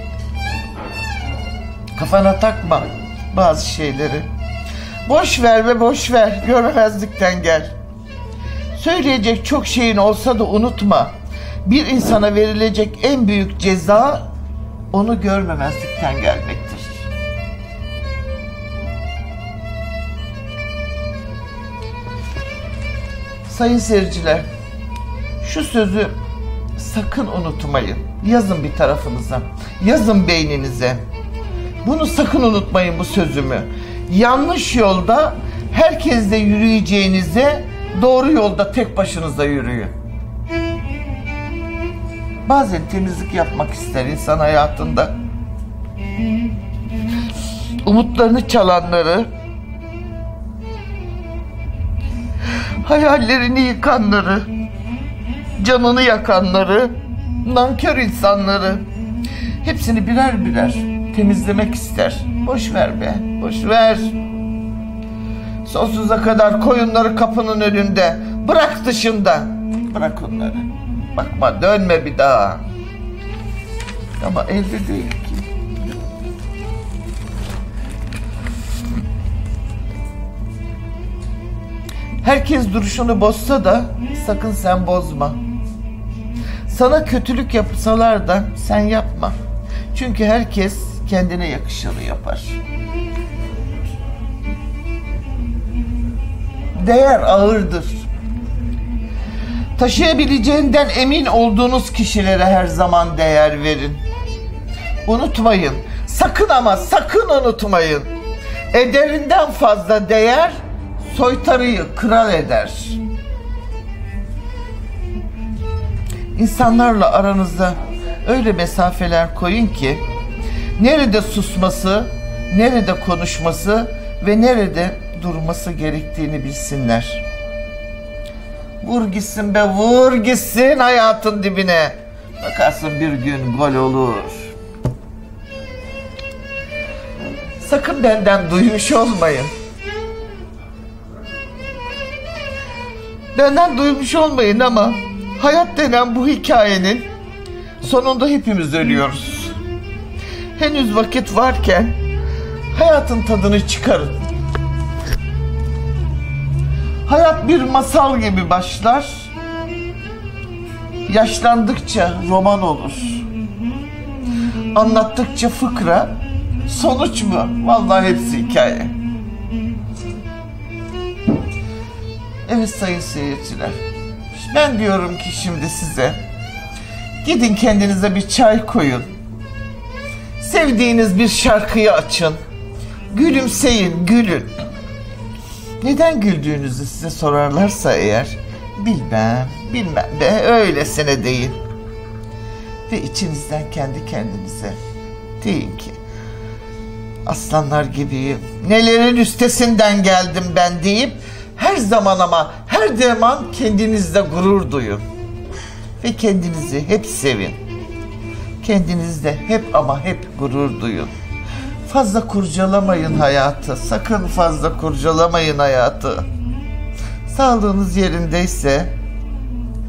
Kafana takma bazı şeyleri. Boş ver ve boş ver. Görmezlikten gel. Söyleyecek çok şeyin olsa da unutma. Bir insana verilecek en büyük ceza onu görmemezlikten gelmektir. Sayın seyirciler, şu sözü sakın unutmayın. Yazın bir tarafınıza. Yazın beyninize. Bunu sakın unutmayın, bu sözümü. Yanlış yolda herkesle yürüyeceğinize doğru yolda tek başınıza yürüyün. Bazen temizlik yapmak ister insan hayatında. Umutlarını çalanları, hayallerini yıkanları, canını yakanları, nankör insanları, hepsini birer birer temizlemek ister. Boş ver be, boş ver. Sonsuza kadar koyunları kapının önünde. Bırak dışında. Bırak onları. Bakma, dönme bir daha. Ama elde değil ki. Herkes duruşunu bozsa da sakın sen bozma. Sana kötülük yapsalar da sen yapma. Çünkü herkes kendine yakışanı yapar. Değer ağırdır. Taşıyabileceğinden emin olduğunuz kişilere her zaman değer verin. Unutmayın. Sakın ama sakın unutmayın. Ederinden fazla değer soytarıyı kral eder. İnsanlarla aranızda öyle mesafeler koyun ki nerede susması, nerede konuşması ve nerede durması gerektiğini bilsinler. Vur gitsin be, vur gitsin hayatın dibine. Bakarsın bir gün gol olur. Sakın benden duymuş olmayın. Benden duymuş olmayın ama hayat denen bu hikayenin sonunda hepimiz ölüyoruz. Henüz vakit varken hayatın tadını çıkarın. Hayat bir masal gibi başlar, yaşlandıkça roman olur. Anlattıkça fıkra, sonuç mu? Vallahi hepsi hikaye. Evet sayın seyirciler, ben diyorum ki şimdi size, gidin kendinize bir çay koyun. Sevdiğiniz bir şarkıyı açın. Gülümseyin, gülün. Neden güldüğünüzü size sorarlarsa eğer, bilmem, bilmem de öylesine deyin. Ve içinizden kendi kendinize deyin ki, aslanlar gibiyim, nelerin üstesinden geldim ben deyip, her zaman ama her zaman kendinizle gurur duyun. Ve kendinizi hep sevin. Kendinizde hep ama hep gurur duyun. Fazla kurcalamayın hayatı. Sakın fazla kurcalamayın hayatı. Sağlığınız yerindeyse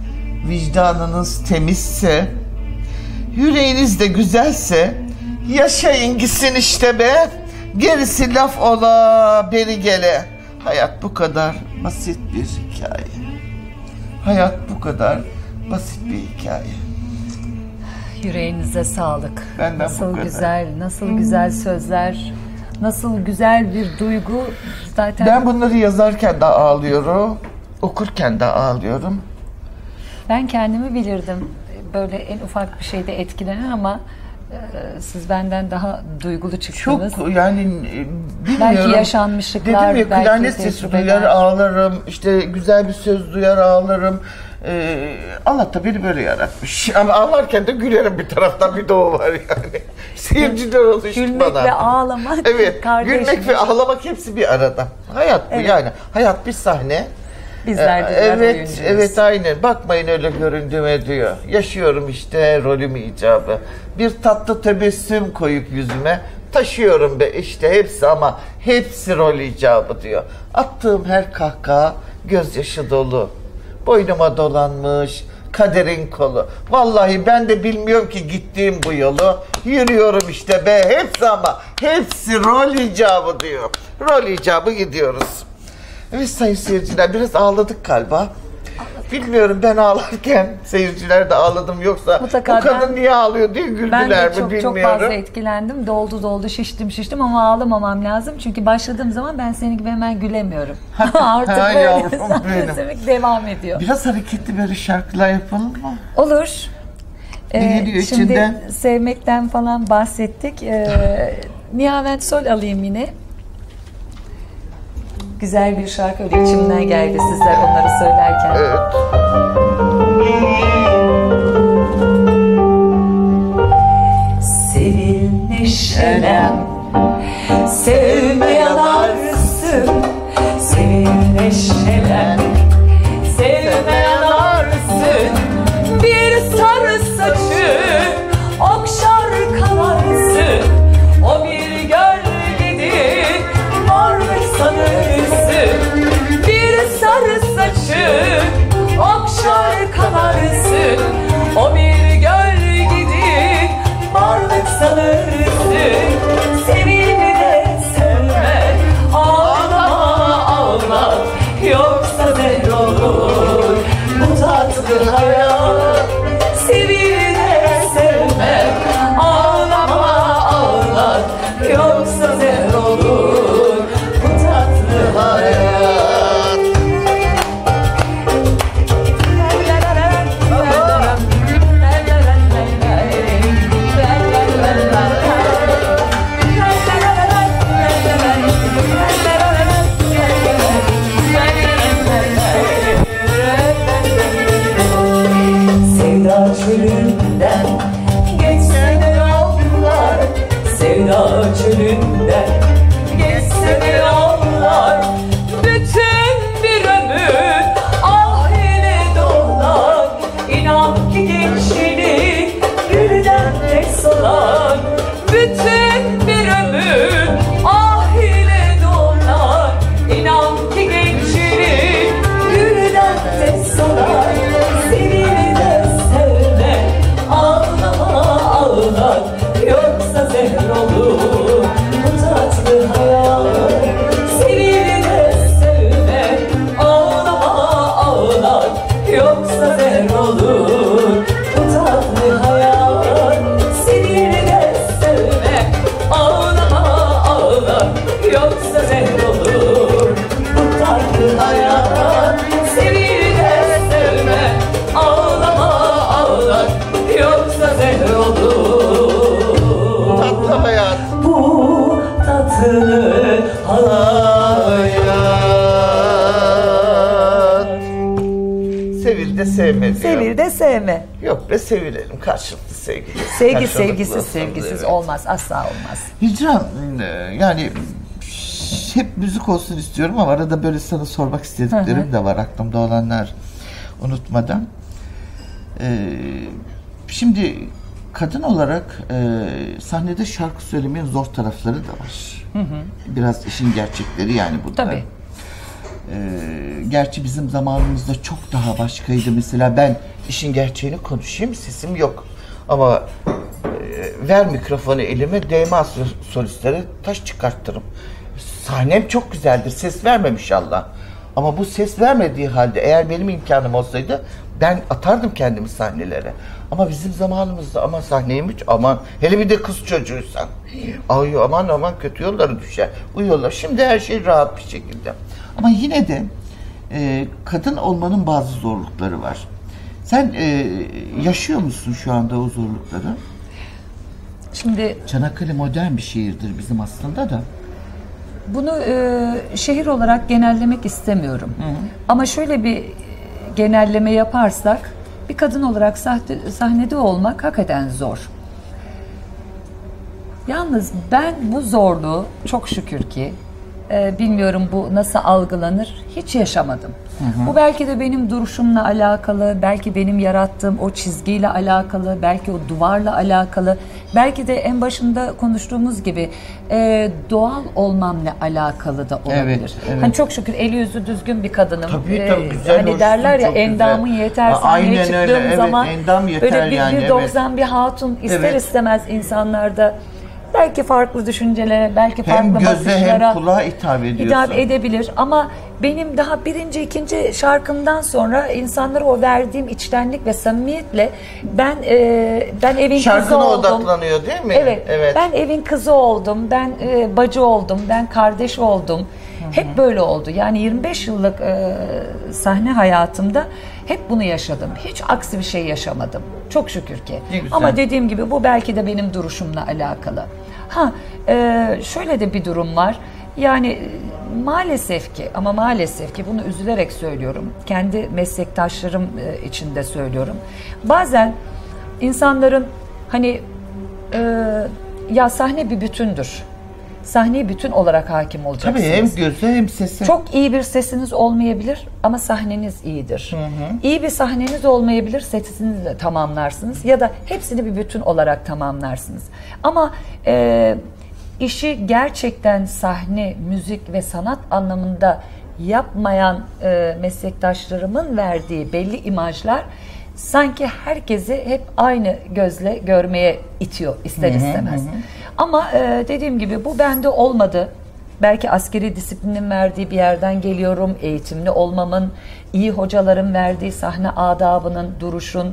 vicdanınız temizse, yüreğiniz de güzelse yaşayın gitsin işte be. Gerisi laf ola beri gele. Hayat bu kadar basit bir hikaye. Hayat bu kadar basit bir hikaye. Yüreğinize sağlık. Benden nasıl güzel, nasıl güzel sözler, nasıl güzel bir duygu. Zaten ben bunları yazarken de ağlıyorum, okurken de ağlıyorum. Ben kendimi bilirdim. Böyle en ufak bir şeyde etkilenen ama e, siz benden daha duygulu çıktınız. Çok yani bilmiyorum. Belki yaşanmışlıklar, dedim ya, belki klarnet sesi duyar ağlarım, işte güzel bir söz duyar ağlarım. Ee, Allah da beni böyle yaratmış. Ama ağlarken de gülerim bir taraftan, bir de o var yani. Seyirciler alıştı Gülmek bana. ve ağlamak. Evet, kardeşim. gülmek ve ağlamak hepsi bir arada. Hayat bu Evet. yani. Hayat bir sahne. Bizler de Ee, evet, oyuncuyuz. evet aynen. Bakmayın öyle göründüğüme diyor. Yaşıyorum işte rolüm icabı. Bir tatlı tebessüm koyup yüzüme taşıyorum be işte hepsi, ama hepsi rol icabı diyor. Attığım her kahkaha gözyaşı dolu. Boynuma dolanmış kaderin kolu. Vallahi ben de bilmiyorum ki gittiğim bu yolu. Yürüyorum işte be hepsi, ama hepsi rol icabı diyor. Rol icabı gidiyoruz. Evet sayın seyirciler, biraz ağladık galiba. Bilmiyorum, ben ağlarken seyirciler de ağladım, yoksa Mutlaka bu kadın ben- niye ağlıyor diye güldüler Ben de mi çok bilmiyorum. çok fazla etkilendim. Doldu doldu, şiştim şiştim ama ağlamamam lazım. Çünkü başladığım zaman ben senin gibi hemen gülemiyorum. Artık Ha, böyle yavrum benim. sahnesemek devam ediyor. Biraz hareketli böyle şarkılar yapalım mı? Olur. Ee, Ne geliyor şimdi içinden? sevmekten falan bahsettik. Ee, Nihavent Sol alayım yine. Güzel bir şarkı, öyle içimden geldi sizler onları söylerken. Evet. Sevil neşelen, sevme yanarsın. Sevil neşelen, sevme yanarsın. Bir sarı saçı okşar kalarsın. O bir gölgedir, mor sanırsın. Bir sarı saçı okşar kalarsın. O bir gölgedir, varlık sanırsın. Sevilme de sevme, ağlama ağla, yoksa zehir olur bu tatlı hayat. Sevilme de sevme, ağlama ağla, yoksa zehir olur bu tatlı hayat. Sevda çölünden geçse de yollar, sevda çölünden geçse de yollar, bütün bir ömür ah ile dolar. İnan ki gençlik gülden de solar, bütün bir ömür ah ile dolar. İnan ki gençlik gülden de solar. Sevini de sevme, ağlama ağlar, yoksa zehir olur bu tatlı hayat. Sevini de sevme, ağlama ağlar, yoksa zehir olur bu tatlı hayat. Sevini de sevme, ağlama ağlar, yoksa zehir olur bu tatlı hayat. Sevini de sevme, ağlama ağlar, yoksa zehir olur Tatlı hayat. bu tatlı hayat. Sevil de sevme diyor. Sevil de sevme. Yok be, sevilelim karşılıklı sevgi. Sevgi Karşılıklı sevgisiz, olsun, sevgisiz evet. olmaz. Asla olmaz. Hicran, e, yani hep müzik olsun istiyorum ama arada böyle sana sormak istediklerim Hı hı. de var, aklımda olanlar unutmadan. E, şimdi kadın olarak e, sahnede şarkı söylemenin zor tarafları da var. Hı hı. Biraz işin gerçekleri yani bunlar. Tabii. gerçi bizim zamanımızda çok daha başkaydı. Mesela ben işin gerçeğini konuşayım, sesim yok. Ama e, ver mikrofonu elime, değme solistlere taş çıkarttırım. Sahnem çok güzeldir, ses vermemiş Allah. Ama bu ses vermediği halde eğer benim imkanım olsaydı ben atardım kendimi sahnelere. Ama bizim zamanımızda ama sahneymiş, aman hele bir de kız çocuğuysan. Ay aman aman kötü yollara düşer. Uyuyorlar. Şimdi her şey rahat bir şekilde. Ama yine de e, kadın olmanın bazı zorlukları var. Sen e, yaşıyor musun şu anda o zorlukları? Şimdi Çanakkale modern bir şehirdir bizim aslında da. Bunu e, şehir olarak genellemek istemiyorum. Hı hı. Ama şöyle bir genelleme yaparsak, bir kadın olarak sahte, sahnede olmak hakikaten zor. Yalnız ben bu zorluğu çok şükür ki, e, bilmiyorum bu nasıl algılanır, hiç yaşamadım. Hı hı. Bu belki de benim duruşumla alakalı, belki benim yarattığım o çizgiyle alakalı, belki o duvarla alakalı, belki de en başında konuştuğumuz gibi e, doğal olmamla alakalı da olabilir. Evet, evet. Hani çok şükür eli yüzü düzgün bir kadınım. Tabii tabii, güzel, hani derler ya endamın yeter, sahneye çıktığım öyle, zaman evet, endam yeter böyle bir, yani, bir doksan evet. bir hatun ister evet. istemez insanlarda. Belki farklı düşüncelere, belki farklı hem göze, bakışlara hem kulağa hitap ediyorsun. Hitap edebilir ama benim daha birinci, ikinci şarkımdan sonra insanlara o verdiğim içtenlik ve samimiyetle ben e, ben evin şarkına kızı oldum. Şarkına odaklanıyor değil mi? Evet, evet. Ben evin kızı oldum, ben e, bacı oldum, ben kardeş oldum. Hı-hı. Hep böyle oldu. Yani yirmi beş yıllık e, sahne hayatımda hep bunu yaşadım. Hiç aksi bir şey yaşamadım. Çok şükür ki. Ama dediğim gibi bu belki de benim duruşumla alakalı. Ha, e, şöyle de bir durum var. Yani maalesef ki ama maalesef ki bunu üzülerek söylüyorum. Kendi meslektaşlarım e, için de söylüyorum. Bazen insanların hani e, ya sahne bir bütündür. Sahneye bütün olarak hakim olacaksınız. Tabii hem göze hem sesi. Çok iyi bir sesiniz olmayabilir ama sahneniz iyidir. Hı hı. İyi bir sahneniz olmayabilir, setinizi de tamamlarsınız ya da hepsini bir bütün olarak tamamlarsınız. Ama e, işi gerçekten sahne, müzik ve sanat anlamında yapmayan e, meslektaşlarımın verdiği belli imajlar sanki herkesi hep aynı gözle görmeye itiyor ister istemez. Hı hı hı. Ama e, dediğim gibi bu bende olmadı. Belki askeri disiplinin verdiği bir yerden geliyorum. Eğitimli olmamın, iyi hocaların verdiği sahne adabının, duruşun,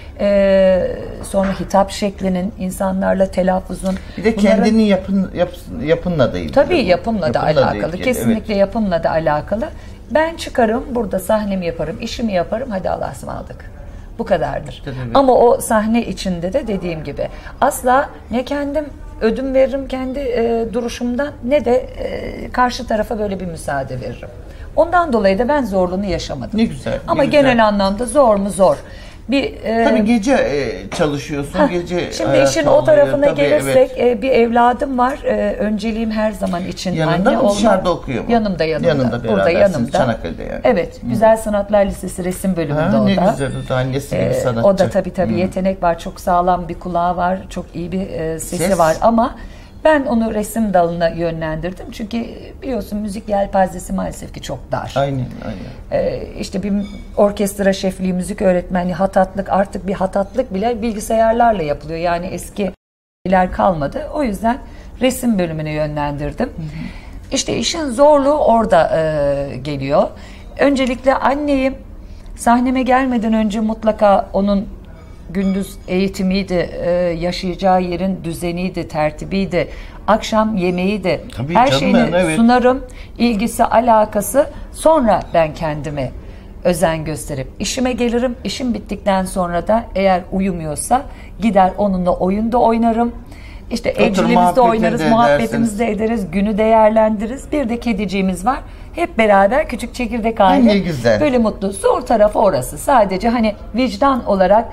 e, sonra hitap şeklinin, insanlarla telaffuzun. Bir de bunların, kendinin yapın, yap, yapınla da ilgili. Tabii yapımla, yapımla da alakalı. Ilgili, Kesinlikle evet. yapımla da alakalı. Ben çıkarım, burada sahnemi yaparım, işimi yaparım. Hadi Allah'a ısmarladık. Bu kadardır. Tabii. Ama o sahne içinde de dediğim gibi asla ne kendim ödün veririm kendi e, duruşumdan ne de e, karşı tarafa böyle bir müsaade veririm. Ondan dolayı da ben zorluğunu yaşamadım. Ne güzel. Ne Ama güzel. Genel anlamda zor mu zor. Bir, e, tabii gece e, çalışıyorsun, heh, gece şimdi işin o tarafına tabii, gelirsek evet. e, bir evladım var. E, önceliğim her zaman için yanında anne mı, olmak. dışarıda okuyor mu? Yanımda yanımda. Yanında burada yanımda. Çanakkale'de yani. Evet. Hı. Güzel Sanatlar Lisesi resim bölümünde ha, o ne da. Ne güzel o da annesi gibi sanatçı. O da tabii tabii Hı. yetenek var. Çok sağlam bir kulağı var. Çok iyi bir e, sesi Ses. var ama ben onu resim dalına yönlendirdim. Çünkü biliyorsun müzik yelpazesi maalesef ki çok dar. Aynen, aynen. Ee, işte bir orkestra şefliği, müzik öğretmenliği, hatatlık, artık bir hatatlık bile bilgisayarlarla yapılıyor. Yani eski şeyler kalmadı. O yüzden resim bölümüne yönlendirdim. Hı hı. İşte işin zorluğu orada e, geliyor. Öncelikle anneyim. Sahneme gelmeden önce mutlaka onun gündüz eğitimiydi, yaşayacağı yerin düzeniydi, tertibiydi, akşam yemeğiydi. Tabii her şeyini evet. sunarım, ilgisi, alakası. Sonra ben kendime özen gösterip işime gelirim. İşim bittikten sonra da eğer uyumuyorsa gider onunla oyunda oynarım. İşte evciliğimizde oynarız, muhabbetimizi de ederiz, günü değerlendiririz. Bir de kediciğimiz var. Hep beraber küçük çekirdek aile. Böyle mutlu. Zor tarafı orası. Sadece hani vicdan olarak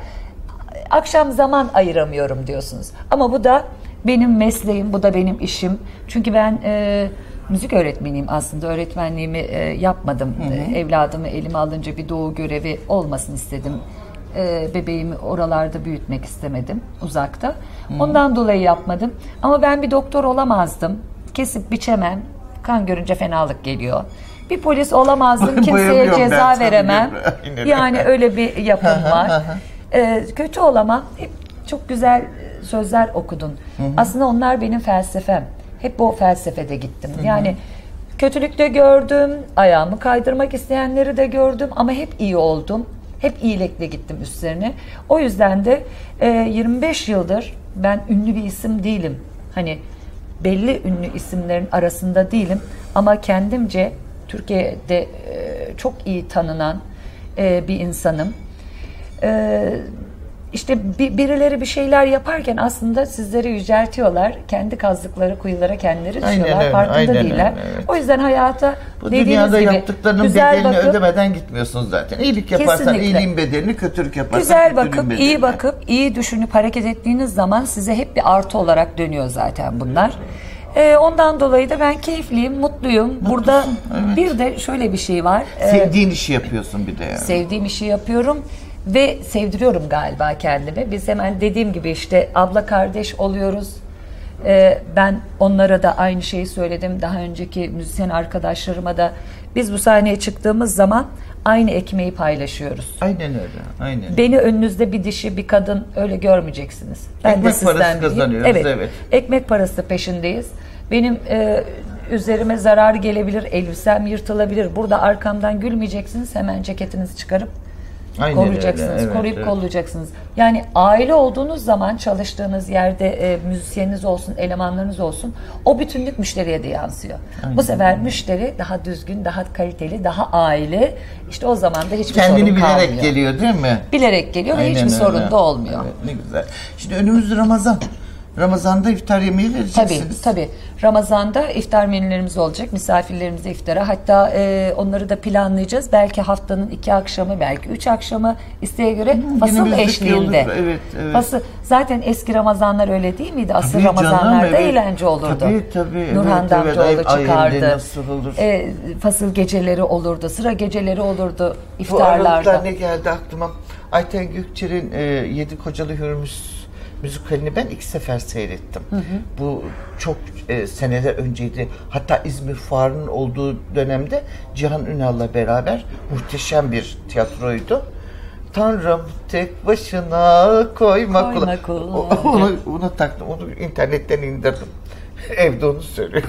akşam zaman ayıramıyorum diyorsunuz. Ama bu da benim mesleğim, bu da benim işim. Çünkü ben e, müzik öğretmeniyim aslında. Öğretmenliğimi e, yapmadım. Hı hı. E, evladımı elime alınca bir doğu görevi olmasın istedim. E, bebeğimi oralarda büyütmek istemedim, uzakta. Hı hı. Ondan dolayı yapmadım. Ama ben bir doktor olamazdım. Kesip biçemem. Kan görünce fenalık geliyor. bir polis olamazdım, kimseye ceza veremem. Yani öyle bir yapım var. Ee, kötü olamam. Hep çok güzel sözler okudun. Hı hı. Aslında onlar benim felsefem. Hep o felsefede gittim. Hı hı. Yani kötülük de gördüm, ayağımı kaydırmak isteyenleri de gördüm ama hep iyi oldum. Hep iyilikle gittim üstlerine. O yüzden de e, yirmi beş yıldır ben ünlü bir isim değilim. Hani belli ünlü isimlerin arasında değilim ama kendimce Türkiye'de e, çok iyi tanınan e, bir insanım. E, işte bir, birileri bir şeyler yaparken aslında sizleri yüceltiyorlar. Kendi kazdıkları kuyulara kendileri düşüyorlar. Farkında aynen değiller. Öyle, evet. O yüzden hayata bu dünyada gibi yaptıklarının bedelini bakıp, ödemeden gitmiyorsunuz zaten. İyilik yaparsan kesinlikle iyiliğin bedelini, kötülük yaparsan güzel bakıp, bedelini. iyi bakıp, iyi düşünüp hareket ettiğiniz zaman size hep bir artı olarak dönüyor zaten bunlar. Ee, ondan dolayı da ben keyifliyim, mutluyum. Mutlusun, burada evet. Bir de şöyle bir şey var. Sevdiğin ee, işi yapıyorsun bir de yani. Sevdiğim işi yapıyorum. Ve sevdiriyorum galiba kendimi. Biz hemen dediğim gibi işte abla kardeş oluyoruz. Ee, ben onlara da aynı şeyi söyledim. Daha önceki müzisyen arkadaşlarıma da biz bu sahneye çıktığımız zaman aynı ekmeği paylaşıyoruz. Aynen öyle. Aynen. Beni önünüzde bir dişi, bir kadın öyle görmeyeceksiniz. Ben ekmek de sizden parası bileyim. Kazanıyoruz. Evet. evet. Ekmek parası peşindeyiz. Benim e, üzerime zarar gelebilir, elbisem yırtılabilir. Burada arkamdan gülmeyeceksiniz. Hemen ceketinizi çıkarıp aynen koruyacaksınız, evet, koruyup evet. kollayacaksınız. Yani aile olduğunuz zaman çalıştığınız yerde e, müzisyeniniz olsun, elemanlarınız olsun, o bütünlük müşteriye de yansıyor. Aynen. Bu sefer müşteri daha düzgün, daha kaliteli, daha aile. İşte o zaman da hiçbir kendini sorun kalmıyor. Kendini bilerek geliyor değil mi? Bilerek geliyor aynen ve hiçbir öyle. Sorun da olmuyor. Evet, ne güzel. Şimdi önümüzde Ramazan. Ramazan'da iftar yemeği vereceksiniz. Tabii, tabii. Ramazan'da iftar menülerimiz olacak. Misafirlerimize iftara. Hatta e, onları da planlayacağız. Belki haftanın iki akşamı, belki üç akşamı isteğe göre hmm, fasıl eşliğinde. Evet, evet. Fasıl, zaten eski Ramazanlar öyle değil miydi? Asıl tabii Ramazanlarda canım, evet. eğlence olurdu. Tabii, tabii. Nurhan evet, Damcıoğlu evet. çıkardı. E, fasıl geceleri olurdu. Sıra geceleri olurdu iftarlarda. Bu aralıkta ne geldi aklıma? Ayten Gökçer'in e, Yedi Kocalı Hürmüz müzikalini ben iki sefer seyrettim. Hı hı. Bu çok e, seneler önceydi. Hatta İzmir Fuarı'nın olduğu dönemde Cihan Ünal'la beraber muhteşem bir tiyatroydu. Tanrım tek başına koyma kula. Onu, onu, onu taktım, onu internetten indirdim. Evde onu söylüyorum.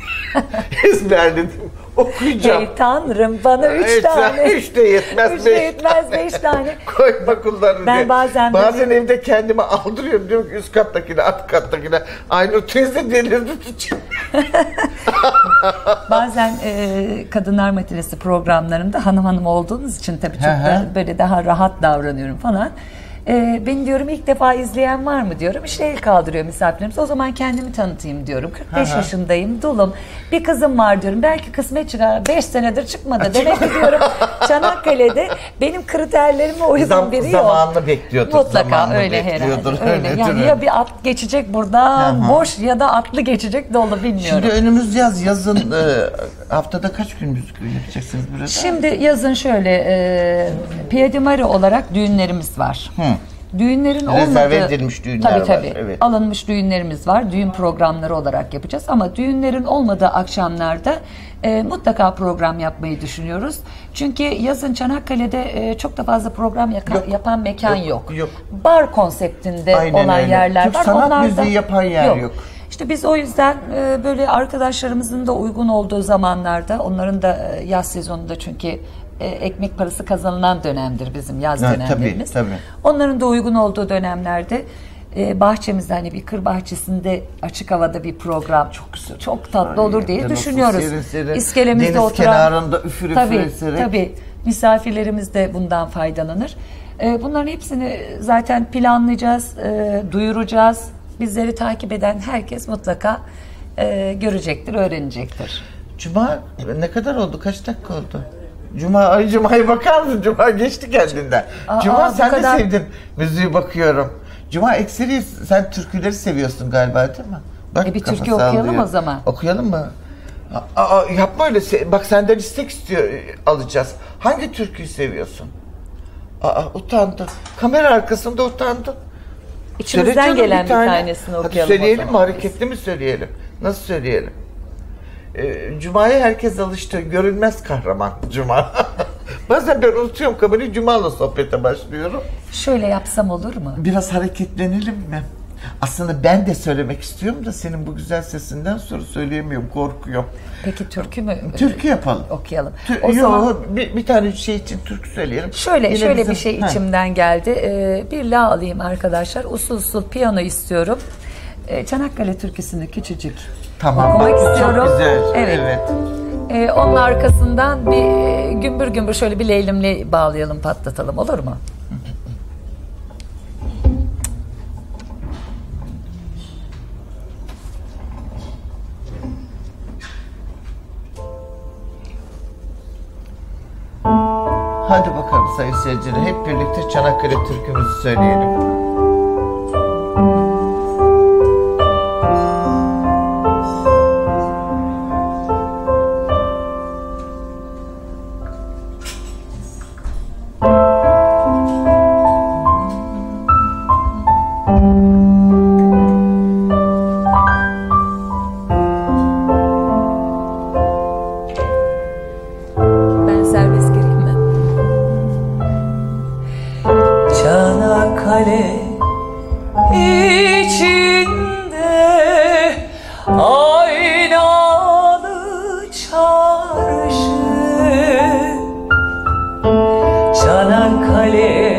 Ezberledim. Okuyacağım. Ey Tanrım bana üç evet, tane. Üç de yetmez. Üç de yetmez beş tane. Koyma kullarını ben diye. bazen bazen böyle... evde kendime aldırıyorum. Diyorum ki üst kattakine, alt kattakine. Aynı o teyze delirdi için. Bazen e, kadınlar matinesi programlarında hanım hanım olduğunuz için tabii çok da böyle daha rahat davranıyorum falan. E, beni diyorum ilk defa izleyen var mı diyorum. İşte el kaldırıyor misafirlerimiz. O zaman kendimi tanıtayım diyorum. kırk beş yaşındayım, dulum. Bir kızım var diyorum. Belki kısmet çıkar. beş senedir çıkmadı. Demek ki diyorum Çanakkale'de benim kriterlerime uygun Zam, biri yok. Zamanını bekliyordur. Mutlaka zamanını öyle herhalde. Öyle. öyle yani ya bir at geçecek buradan boş ya da atlı geçecek dolu bilmiyorum. Şimdi önümüz yaz. Yazın e, haftada kaç gün müzik yapacaksınız burada? Şimdi yazın şöyle e, Piedi Mare olarak düğünlerimiz var. Hı. Düğünlerin olmadığı, rezerve edilmiş düğünler tabii, tabii, var. Evet. Alınmış düğünlerimiz var. Düğün programları olarak yapacağız ama düğünlerin olmadığı akşamlarda e, mutlaka program yapmayı düşünüyoruz. Çünkü yazın Çanakkale'de e, çok da fazla program yaka, yok, yapan mekan yok. Yok. yok. Bar konseptinde aynen olan öyle. yerler Türk var. sanat Onlarda müziği yapan yer yok. yok. İşte biz o yüzden e, böyle arkadaşlarımızın da uygun olduğu zamanlarda, onların da e, yaz sezonunda çünkü ekmek parası kazanılan dönemdir bizim yaz ha, dönemlerimiz. Tabii, tabii. Onların da uygun olduğu dönemlerde e, bahçemizde hani bir kır bahçesinde açık havada bir program çok güzel, çok tatlı olur diye düşünüyoruz. Serin serin, İskelemizde deniz oturan, kenarında üfür üfür tabii, eserek. Tabii misafirlerimiz de bundan faydalanır. E, bunların hepsini zaten planlayacağız, e, duyuracağız. Bizleri takip eden herkes mutlaka e, görecektir, öğrenecektir. Cuma ne kadar oldu? Kaç dakika oldu? Cuma, ay Cuma'ya bakar mısın? Cuma geçti kendinden. Aa, Cuma aa, sen kadar... de sevdin müziği bakıyorum. Cuma ekseri sen türküleri seviyorsun galiba değil mi? Bak, e bir türkü okuyalım sallıyor. O zaman. Okuyalım mı? Aa, yapma öyle. Bak senden istek istiyor alacağız. Hangi türküyü seviyorsun? Aa, utandı. Kamera arkasında utandı. İçimizden gelen bir, tane. bir tanesini okuyalım. Hadi söyleyelim mi? Hareketli mi söyleyelim? Nasıl söyleyelim? E, Cuma'ya herkes alıştı. Görünmez kahraman Cuma. Bazen ben unutuyorum kamerayı, Cuma'la sohbete başlıyorum. Şöyle yapsam olur mu? Biraz hareketlenelim mi? Aslında ben de söylemek istiyorum da senin bu güzel sesinden sonra söyleyemiyorum, korkuyorum. Peki türkü mü? Türkü yapalım. Okuyalım. Tür- O Yo, zaman bir, bir tane şey için türkü söyleyelim. şöyle Yine şöyle bizim- bir şey Ha. içimden geldi. Ee, bir la alayım arkadaşlar. Usul usul piyano istiyorum. Ee, Çanakkale türküsünü küçücük Tamam. okumak bak, bu istiyorum. Çok güzel. Evet. Evet. Ee, onun arkasından bir e, gümbür gümbür şöyle bir leylimle bağlayalım, patlatalım, olur mu? Hadi bakalım sayın seyirciler, hep birlikte Çanakkale türkümüzü söyleyelim. Ben serbest gireyim mi? Çanakkale içinde aynalı çarşı, Çanakkale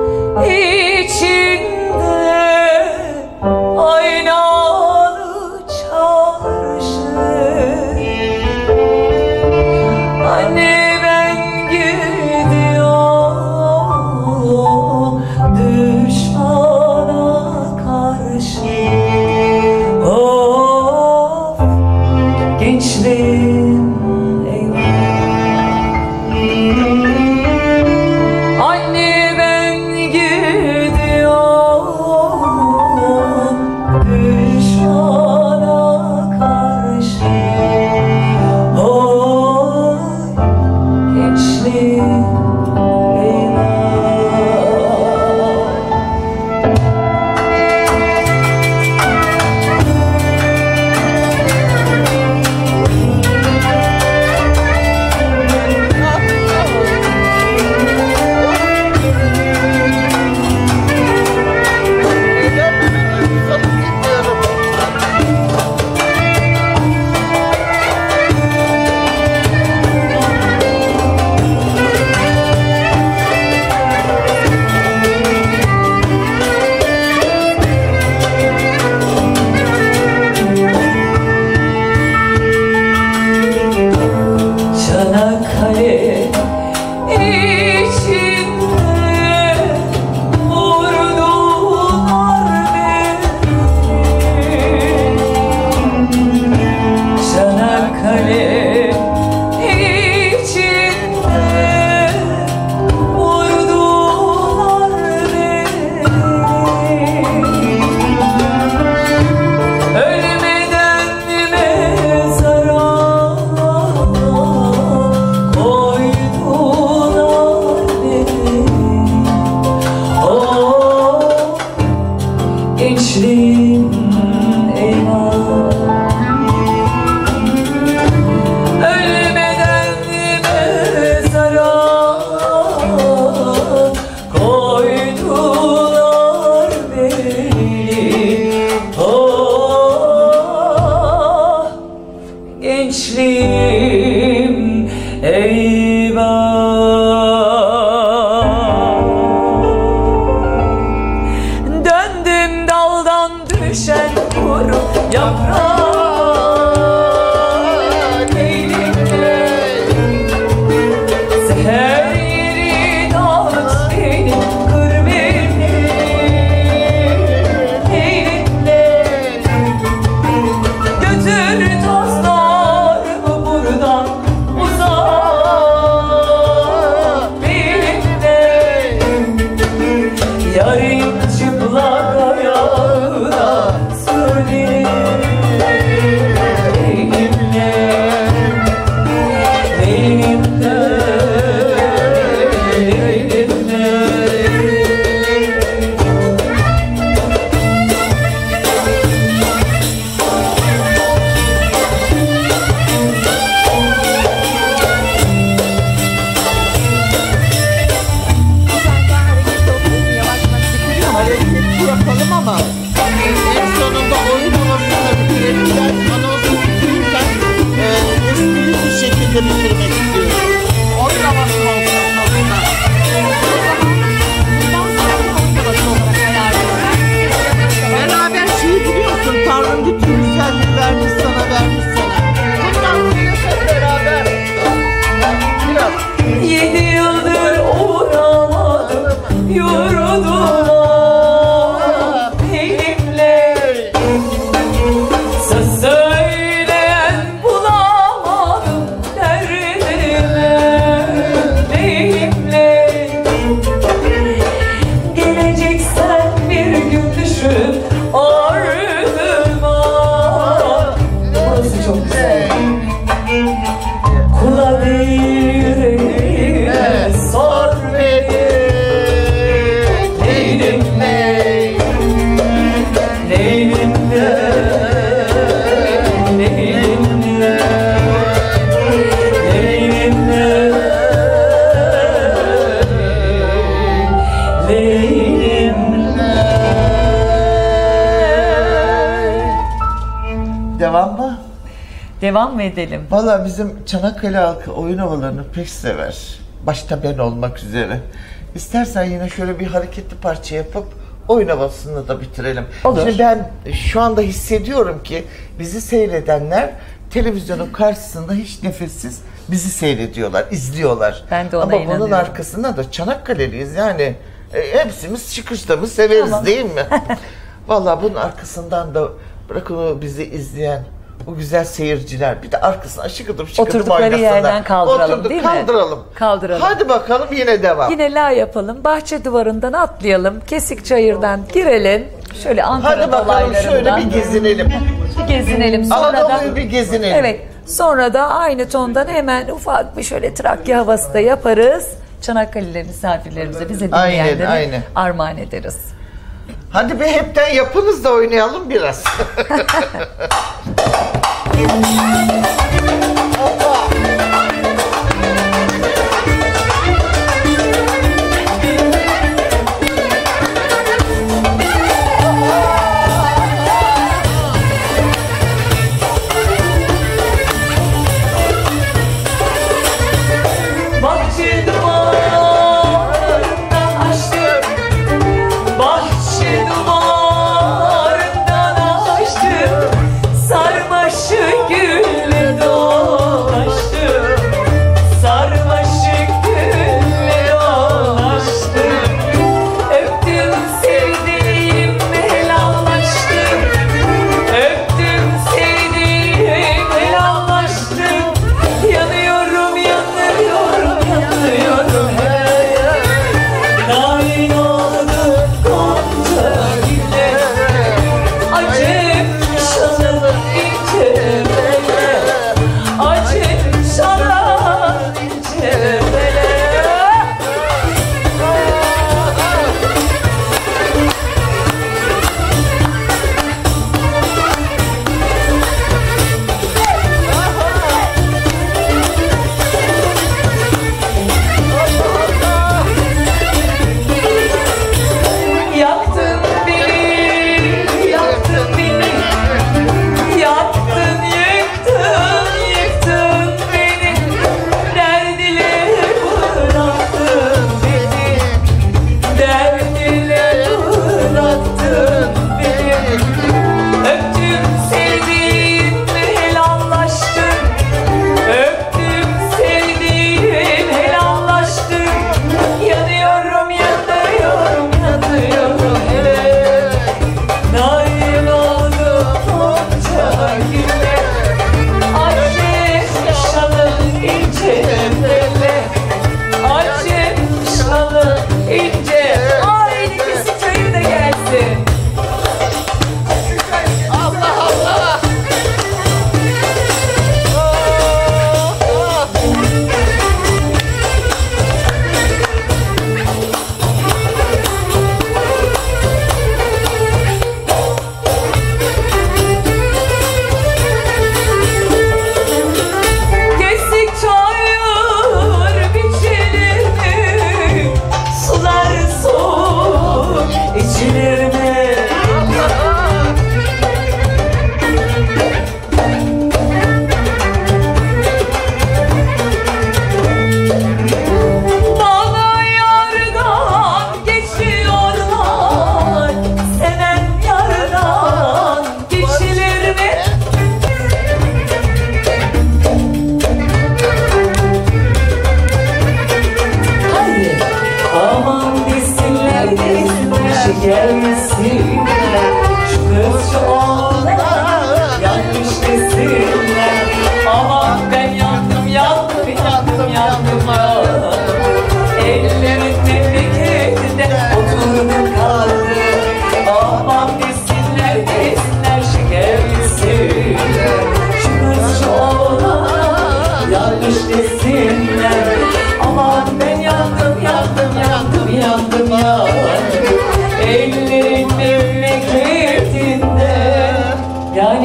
içinde aynalı çarşı. Anne ben gidiyorum düşmana karşı. Of gençliğim eyvah. Anne ben gidiyorum düşmana karşı. Oy gençliğim eyvah. Neden böyle duygusalık bilmiyorum. Çanakkale içinde vurdular beni. Çanakkale içinde vurdular beni. Ölmeden mezara koydular beni. Oh gençliğim eyvah. Ölmeden mezara koydular beni. Oh gençliğim eyvah. Döndüm daldan düşen kuru yaprak elimde. Seher yeri dağıt beni, kır beni elimde. Götür tozlarımı buradan uzak elimde. Yarın çıplak ayağına sürüner vermiş sana, vermiş sana. Bundan hep beraber. Biraz. Yedi yıldır uğramadım yurduma elimle. Söz söyleyen bulamadım derdime elimle. Geleceksen bir gün düşüp ardıma. Burası çok güzel. Kula yüreğime sor beni. Leylim ley, leylim ley, leylim ley, leylim ley, leylim ley. Devam mı? Devam mı edelim? Valla bizim Çanakkale halkı oyun havalarını pek sever. Başta ben olmak üzere. İstersen yine şöyle bir hareketli parça yapıp oyun havasını da bitirelim. Olur. Şimdi ben şu anda hissediyorum ki bizi seyredenler televizyonun karşısında hiç nefessiz bizi seyrediyorlar, izliyorlar. Ben de ona Ama bunun inanıyorum. arkasında da Çanakkale'liyiz yani. E, hepsimiz çıkışta mı severiz Tamam. değil mi? Valla bunun arkasından da bırakın o bizi izleyen o güzel seyirciler bir de arkasına şıkıdım şıkıdım Oturdukları oynasınlar. yerden kaldıralım, Oturduk, değil mi? kaldıralım. Kaldıralım. Hadi bakalım yine devam. Yine la yapalım. Bahçe duvarından atlayalım. Kesik çayırdan girelim. Şöyle Ankara Hadi bakalım şöyle dolaylarından bir gezinelim. bir gezinelim. Sonra da Anadolu'yu bir gezinelim. evet. Sonra da aynı tondan hemen ufak bir şöyle Trakya havası da yaparız. Çanakkale'li misafirlerimize, bize Aynen, dinleyenlere aynen. armağan ederiz. Hadi bir hepten yapınız da oynayalım biraz. Bahçe duvarından açtım, bahçe duvarından açtım, sarmaşı gülle doğ.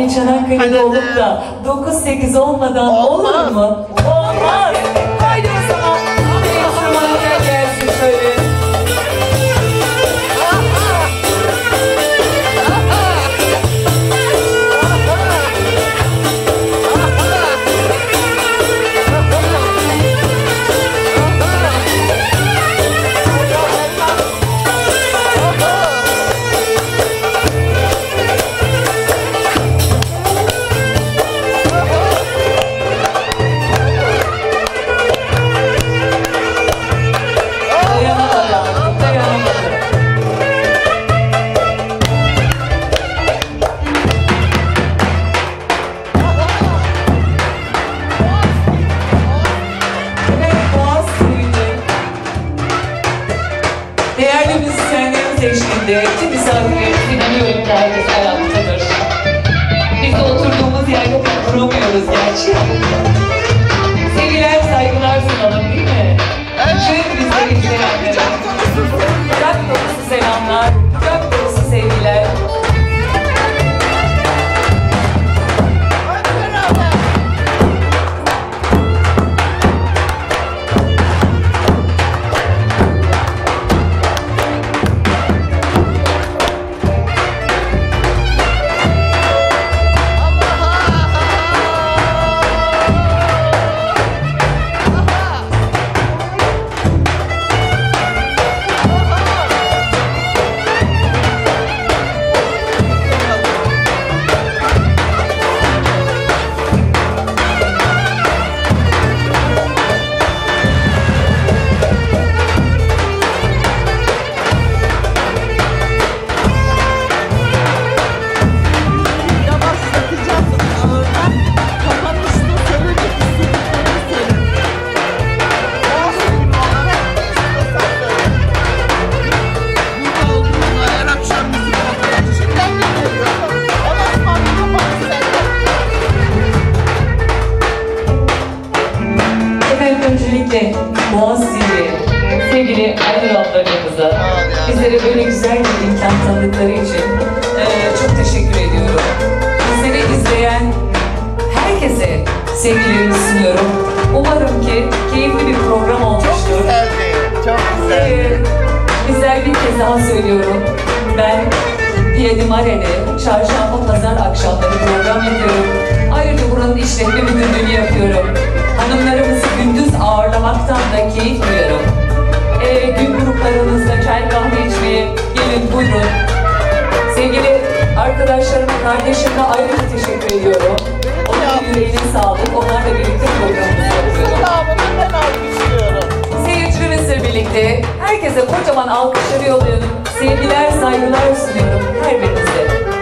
Ay Çanakkale'de olup da dokuz sekiz olmadan olur mu? Olmaz. Haydi o zaman. Enstrümanlar gelsin şöyle. Değerli müzisyenlerimiz eşliğinde tüm misafirlerimiz inanıyorum ki herkes ayaktadır. Biz de oturduğumuz yerde pek duramıyoruz gerçi. Sevgiler, saygılar sunalım değil mi? Tüm bizleri izleyenlere. Kucak dolusu selamlar, kucak dolusu sevgiler. Öncelikle Boğaz T V, sevgili Aynur ablarımıza bizlere böyle güzel bir imkan tanıdıkları için e, çok teşekkür ediyorum. Bizleri izleyen herkese sevgilerimi sunuyorum. Umarım ki keyifli bir program olmuştur. Çok güzeldi, çok güzeldi. E, bizler bir kez daha söylüyorum. Ben Piedi Mare'de çarşamba pazar akşamları program yapıyorum. Ayrıca buranın işletme müdürlüğünü yapıyorum. Hanımlarımızı gündüz ağırlamaktan da keyif duyuyorum. Ee, gün gruplarınızda çay kahve içmeye gelin buyurun. Sevgili arkadaşlarıma, kardeşime ayrıca teşekkür ediyorum. Onların yüreğine sağlık. Onlarla birlikte programımızı yapıyorum. Ben alkışlıyorum. Seyircilerimizle birlikte herkese kocaman alkışları yolluyorum. Sevgiler, saygılar sunuyorum her birinize.